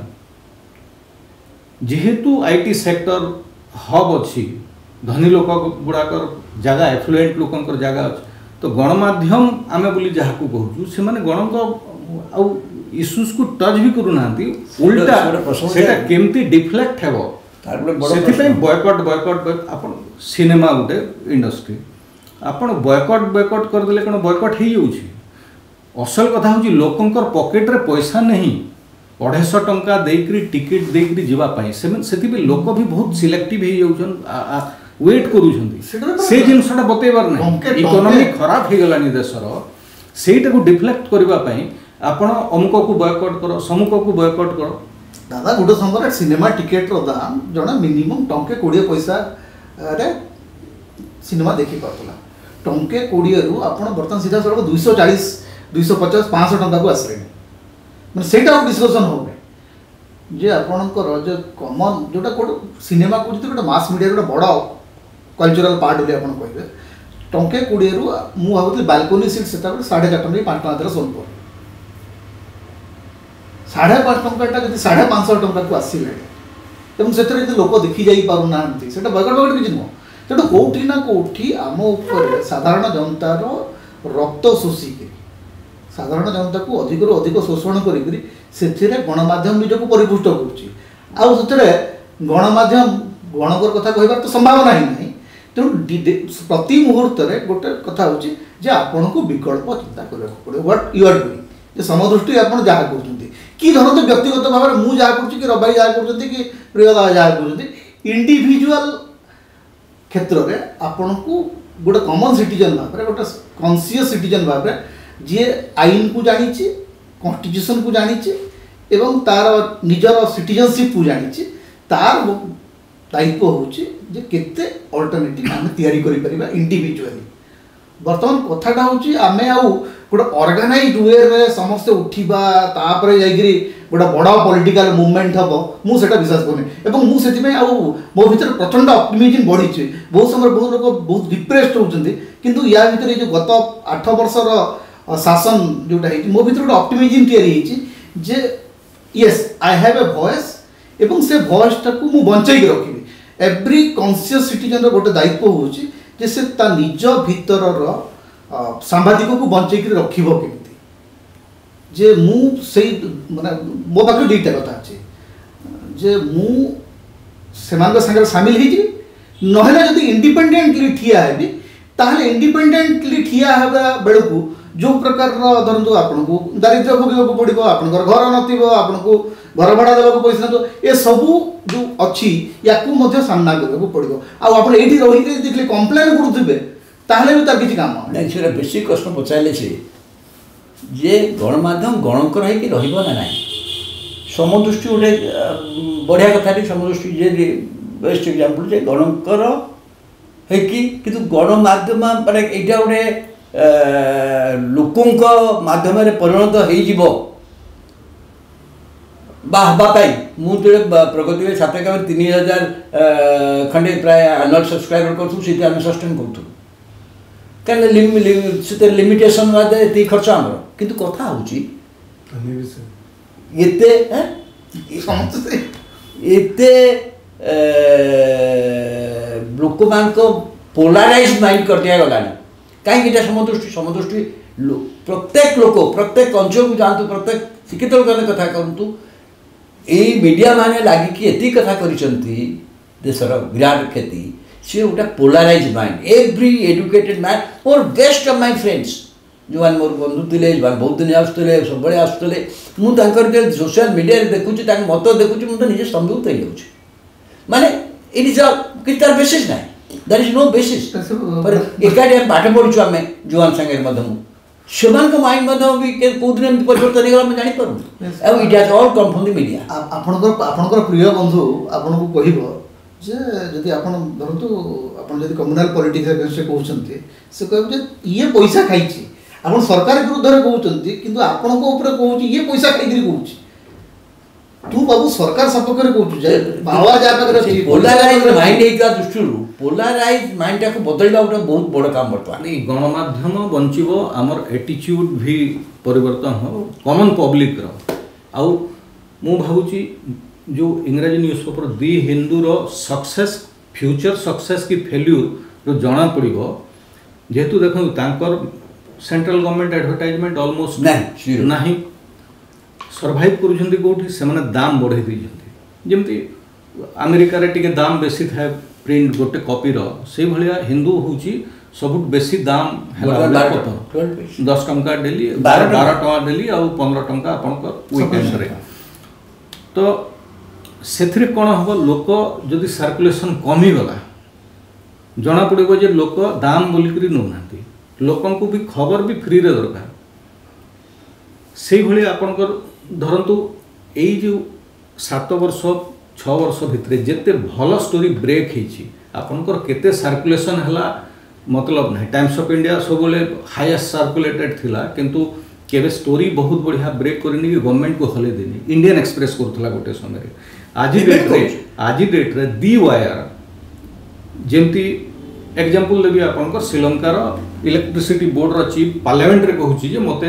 जेहेतु आईटी सेक्टर हब अच्छी धनी लोक गुड़ाकर जगह एफ्लुएंट लोकंकर जगह अच्छी तो गणमाध्यम आमे बोली जहाँ को कहूँ से माने गणक आउ इश्यूज को टच भी करू नांती उल्टा सेटा केमती डिफ्लेक्ट हेबो से बॉयकट अपन सिनेमा गोटे इंडस्ट्री आपण बॉयकट कर देले कोन बॉयकट ही जाउछि असल कथा होछि लोकंकर पॉकेट रे पैसा नहीं 250 टंका देकरी टिकट देकरी जीवा पई सेति भी लोक भी बहुत सिलेक्टिव ही जाउछन वेट करूछंती से जिनसटा बतेबार नहीं इकोनॉमी खराब हे गलानी देशर सेटा को डिफ्लेक्ट करबा पई आपण अमुक को बॉयकट करो समुक को बॉयकट करो दादा गोटे समय सिनेमा टिकेट रो दाम जणा मिनिमम टंके 20 पैसा रे सिनेमा देखि पातला टंके 20 रु आपण बर्तन सीधा सड़क 240 250 500 टंका को आसले माने सेटा डिस्कशन होबे जे आपणकर जे कॉमन जोटा को सिनेमा को जति गोटे मास मीडिया गोटे बड़ कल्चरल पार्ट बोली आपण कहबे टंके 20 रु मु भाबुतली बालकोनी सीट सेटा 4.5 टंका 5 टंका सोलपुर 5.5 टंका जब 550 टंका को आसला से लोक देखी जा पार ना बॉयकट किसी नुह तेणु कौटी ना कौटी आम उपर साधारण जनतार रक्त शोषिक साधारण जनता को अधिक अधिक शोषण कर गणमाध्यम निजक परिपुष्ट कर गणमाध्यम गणकर कथा कहबार तो संभावना ही ना तेणु प्रति मुहूर्त गोटे कथा हो आपन को विकल्प चिंता करने पड़े व्हाट यू आर डूइंग समदृष्टि आप जहाँ कर कि धरते व्यक्तिगत भाव में मुझे जहाँ कर रबाई जहाँ कर कि प्रियदा जहाँ कर इंडिविजुअल क्षेत्र में आपण को गोटे कॉमन सिटीजन भाव में गोटे कॉन्शियस सिटीजन भाव में जी आईन को जानी कॉन्स्टिट्यूशन को जानी एवं तार निजर सिटीजनशिप को जानी तार दायित्व होचे केते अल्टरनेटिव आम तैयारी करिपरिबा इंडिविजुअली बर्तमान कथाटा होची आमे आउ गोटे ऑर्गेनाइज्ड वे रे समस्त उठिबा तापरे जाइगिरी गोटे बड़ा पॉलिटिकल मूवमेंट हबो मु सेटा विश्वास करनी एवं मु सेति में आउ मो भीतर प्रचंड ऑप्टिमिज्म बढ़ी बहुत समय बहुत लोग बहुत डिप्रेस्ड होउचंदी किंतु या भीतर जो गत 8 वर्षर शासन जोटा है मो भीतर गोटे ऑप्टिमिज्म तैयारी है जे yes I have a voice एवं से वॉइस टाकू मु बंचाई के रखिबी एवरी कॉन्शियस सिटीजन रो गोटे दायित्व होउची जे से ता निज भीतर सांबादिक को बंचाई के रखिबो केमती जे मु सेई माने मो पाखे दुईटा कथा अछि जे मु सेमान संगे शामिल ही नहले जदि इंडिपेंडेंटली ठिया हेबी ताहले इंडिपेंडेंटली ठिया हेबा बेलकू जो प्रकार धरतु आपको दारिद्र्य भोग पड़ो आप घर नथिबो आपको घर भड़ा देवाक पैसा तो ये सबू जो अच्छी या सामना करने पड़ो आप रही देखिए कम्प्लेन करुवे ताहले भी तार किसी काम नहीं से बेसी प्रश्न पचारे से जे गणमाध्यम गणकर है रहा ना समदृष्टि गोटे बढ़िया कथा समदृष्टि जे बेस्ट एग्जांपल जे गणकर है कि गणमाध्यम माने एटा गोटे लोकों माध्यम परिणत हो मुझे प्रगति में छात्र 3000 खंडे प्राय आनुअल सब्सक्राइबर करें सस्टेन करूँ कहीं लिमिटेशन ये खर्च आम कि कथा लोक मान पोलाराइज माइंड कर दिया गलानी कहीं समदृष्टि प्रत्येक लोक प्रत्येक अंचल को जातु प्रत्येक शिक्षित लोक कथा करूँ यही मीडिया माने लगिकी एति कथा करिसंती देशर विराट क्षति सी गोटे polarise mind every educated man और बेस्ट ऑफ माय फ्रेंड्स जो मान मोर बंधु थे बहुत दिन आसुले सब आसुले मुझे सोशल मीडिया देखुची मत देखुची मुझे निजे स्तंभित हो जाऊँ माने इट इज कि तार बेसिस ना There is no basis. पर एकाडे हम पाठ पढ़ुछु आमे जुआन संगे मध्यम सेमान को माइंड मध्यम भी के कोदिन एमती परिवर्तन नहीं गला मैं जानि पारु एव it has all come from the media आपणकर प्रिय बंधु आपनको कहिबो जे जदि आपण धरतु आपण जदि कम्युनल पॉलिटिक्स अगेंस्ट कहउछन्ती से कहब जे ये पैसा खाइछि आपण सरकार विरुद्ध रे कहउछन्ती किंतु आपनको ऊपर कहउछि ये पैसा खाइकरी कहउछि तू बाबू सरकार सपोर्ट करे कहउछु जे पावर जा पाकर अछि पोलराइज माइंड एका दृष्टिरु पोलराइज माइंड टाको बदलबा उटा बहुत बड़ काम बर्तमान नहीं गणमाध्यम बंचिबो हमर एटीट्यूड भी परिवर्तन हो कॉमन पब्लिक रो आउ मु भाबुची जो इंग्रजी न्यूज़पेपर दी हिंदू रो सक्सेस फ्यूचर सक्सेस की फेल्यूर जो जना पड़िबो जेतु देखो तांकर सेंट्रल गवर्नमेंट एडवर्टाइजमेंट ऑलमोस्ट नहीं सर्वाइव करूछन्ती कोठी से माने दाम बढ़ाई दैछन्ती जेमती अमेरिका रे टिके दाम बेसी थाए प्रिंट गोटे कॉपी रो से भलिया हिंदू होची सबुट बेसी दाम हला 10 टंका डेली 12 टंका डेली और 15 टंका आपनकर वीकेंड रे तो सेथरे कोन हबो लोक जदि सर्कुलेशन कमी गला जना पड़िबो जे लोक दाम बोलिकरी नो नांती लोकन को भी खबर भी फ्री रे दरकार से भली आपनकर धरतु एई जो 7 वर्ष 6 वर्ष भितरे जेते भल स्टोरी ब्रेक हेची आपनकर केते सर्कुलेशन हला मतलब नहीं टाइम्स ऑफ इंडिया सबले हाईएस्ट सर्कुलेटेड थिला किंतु केबे स्टोरी बहुत बढ़िया ब्रेक करनी कि गवर्नमेंट को हले देनी इंडियन एक्सप्रेस करथला गोटे समय रे आज डेट रे दी वायर जेमती एग्जांपल लेबी आपनकर श्रीलंका रो इलेक्ट्रिसिटी बोर्ड रो चीफ पार्लियामेंट रे कहूची जे मते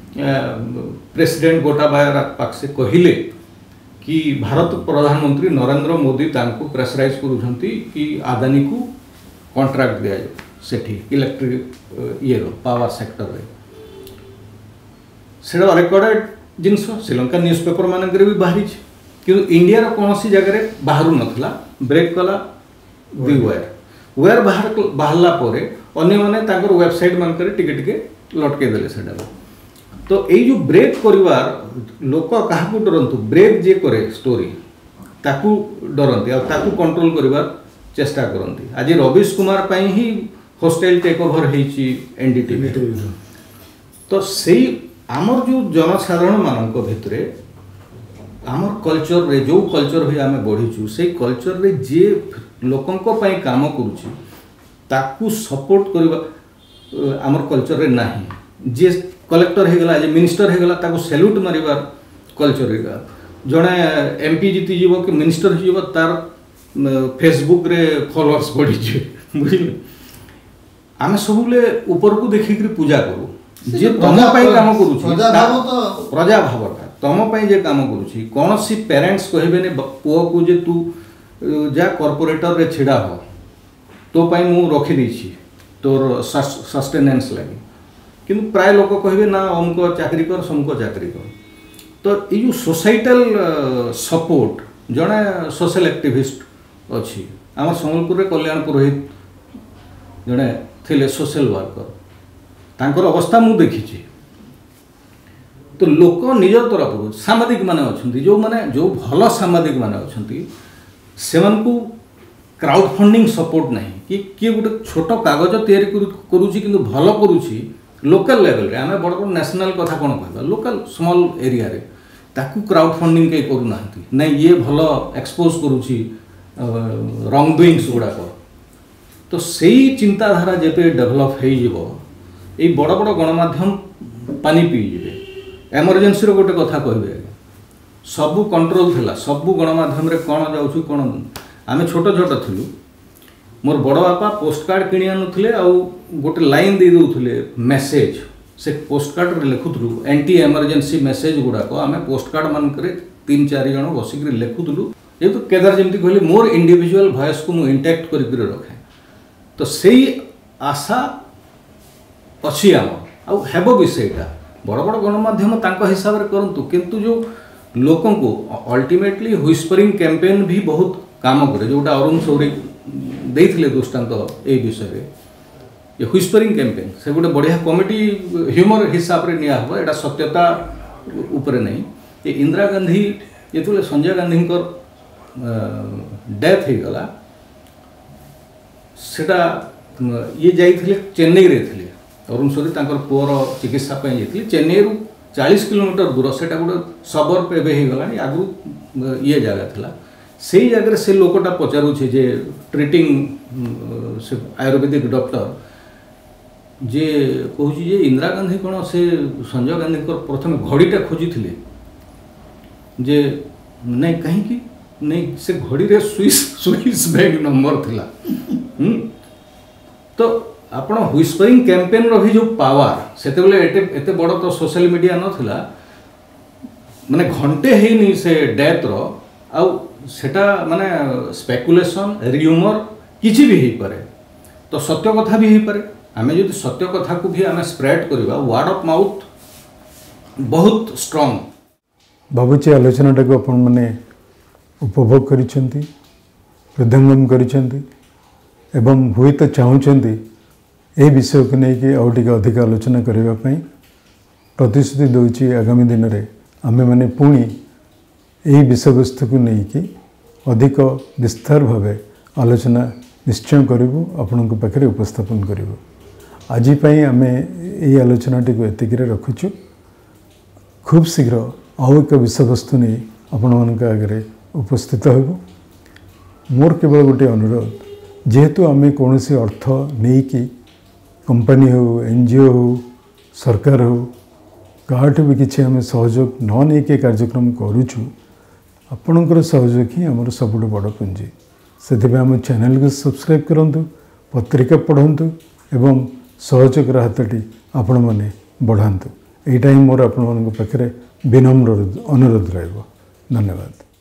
प्रेसिडेंट गोटाबाया राजपक्षे कहिले कि भारत प्रधानमंत्री नरेंद्र मोदी तांको प्रेशराइज करूछंती कि आदानी को कॉन्ट्रैक्ट दिया सेठी इलेक्ट्रिक ये पावर सेक्टर रे सेडा रिकॉर्डेड जिनस श्रीलंका न्यूज़पेपर मानकरे भी बाहरी किंतु इंडिया रो कोनोसी जगह रे बाहरु नथला ब्रेक कला दी वेयर बाहरला परे अन्य माने तांकर वेबसाइट मानकरे टिके टिके लटके देले सेडा तो यही जो ब्रेक करिवार लोक काहाकू डरंतु ब्रेक जे करे स्टोरी ताकू डरंती आ ताकू कंट्रोल करिवार चेष्टा करंती आज रवीश कुमार पई ही होस्टाइल टेक ओवर हेची एनडीटीवी तो सेही आमर जो जनसाधारण मानक भितरे आमर कल्चर रे जो कल्चर भी आमे बढ़ीचु से कल्चर रे जे लोकंक पई काम करूची ताकू सपोर्ट करिवा आमर कल्चर रे नाही जे कलेक्टर हो गला जे मिनिस्टर हो गला ताको सैल्यूट मारिबार कल्चर रे जणे एमपी जीति जीवो कि मिनिस्टर जीवो तार फेसबुक रे फॉलोअर्स बढ़ी जे बुझिले आमे सबले ऊपर को देखि के पूजा करू जे तम पई काम करूची प्रजा भावता तम पई जे काम करूची कोनसी पेरेंट्स कहबे ने पुओ को जे तू जा कॉर्पोरेटर रे छिडा हो तो पई मु रखि दैछि तोर सस्टेनेंस लागि किंतु प्राय लोक कहे ना अमुक चाकरी कर समुक चाकरी कर तो ये सोसाइटल सपोर्ट जड़े सोशल एक्टिविस्ट अच्छी आम संबलपुर रे कल्याण पुरोहित जड़े थिले सोशल वर्कर तांकर अवस्था मु देखी तो लोक निज तरफ सांबादिक माने अछंती जो भल सांबादिक माने अछंती सेमान को क्राउड फंडिंग सपोर्ट नहीं कि किए गोटे छोट कागज तैयारी करूची किंतु भल करूची लोकल लेवल रे आमे बड़ बड़ नेशनल कथा कोन कहबा लोकल स्मॉल एरिया रे ताकू क्राउड फंडिंग के करू नांती नहीं ये भलो एक्सपोज करूची रॉन्ग डूइंग्स गुडा को तो सेही चिंताधारा जेते डेवलप हे जीवो ए बड़ बड़ गणमाध्यम पानी पी जेबे इमरजेंसी रो गोटे कथा कहबे सबु कंट्रोल थिला सबु गणमाध्यम रे कोन जाउछु कोन आमे छोट छोट थिलु मोर बड़ बापा पोस्ट कार्ड किणी आनुथिले आ गोटे लाइन दे दउथिले मेसेज से पोस्ट कार्ड रे लिखुथलु एंटी इमरजेंसी मेसेज गुडा को आमे पोस्ट कार्ड मान करे 3-4 जण बसिक लिखुथलु ये तो केदार जेमती कहले मोर इंडिविजुअल वॉइस को मु इंटैक्ट करि रखे तो सेही आशा अछि आम आ हेबो विषयटा बड़ बड़ गणमाध्यम तांको हिसाब रे करंतु किंतु जो लोकन को अल्टीमेटली व्हिस्परिंग कैंपेन भी बहुत काम करे जोटा अरुण सौरी देइथिले दृष्टांत ए विषय रे ये व्हिस्परिंग कैंपेन से गोटे बढ़िया कॉमेडी ह्यूमर हिसाब रे निया हो एटा सत्यता ऊपर नहीं ये इंदिरा गांधी ये संजय गांधी डेथ हो गला सेटा ये जाइथिले चेन्नई रे थिले अरुण शौरी तांकर पुअर चिकित्सा पे जाइथिले चेन्नई रु 40 किलोमीटर दूर सेटा गोटे सबर्ब एबे हे गलानी आगु ये जगह थिला सेही जगह से लोकटा पचारुछे जे ट्रीटिंग से आयुर्वेदिक डॉक्टर जे कहूँ जे इंदिरा गांधी कौन से संजय गांधी प्रथम घड़ीटा खोजी जे नहीं कहीं नहीं से घड़ी रे स्विस बैंक नंबर थिला तो आपण व्हिस्परिंग कैंपेन रो भी जो पावर सेते बेले एते बड़ तो सोशल मीडिया नथिला माने घंटे हेनी से डेथ रो आ सेटा माने स्पेकुलेशन र्यूमर किछि भी हे पारे तो सत्य कथा भी हे पारे आमे जो सत्य कथा को भी आमे स्प्रेड करबा वर्ड ऑफ माउथ बहुत स्ट्रांग भावुची आलोचनाटा को आपण माने उपभोग करिसेंती हृदयंगम करिसेंती एवं हुई तो चाहूँगी ए विषय को लेकिन आउ टे अधिक आलोचना करने प्रतिश्रुति दूची आगामी दिन में आमे मैंने पुणी यही विषय वस्तु को लेकिन अधिक विस्तार भाव आलोचना निश्चय करूँ आपण पाखे उपस्थापन करूँ आज आम यही आलोचनाटी को एतिक रखुचु खूब शीघ्र आउ एक विषय वस्तु नहीं आपण मान आगे उपस्थित होबु मोर केवल गोटे अनुरोध जेहेतु आम कौन अर्थ नहीं कि कंपनी हो एनजीओ हो सरकार हो काठू भी किसी आम सहयोग न नहीं के कार्यक्रम करुचु आपणकर सहयोग ही आमर सबुठ बड़ पुंजी से आम चैनल को सब्सक्राइब करूँ पत्रिका पढ़ु एवं सहयोगर हाथटी आपण मैंने बढ़ातु यहीटा ही मोर आपण पाखे विनम्र अनुरोध रहा। धन्यवाद।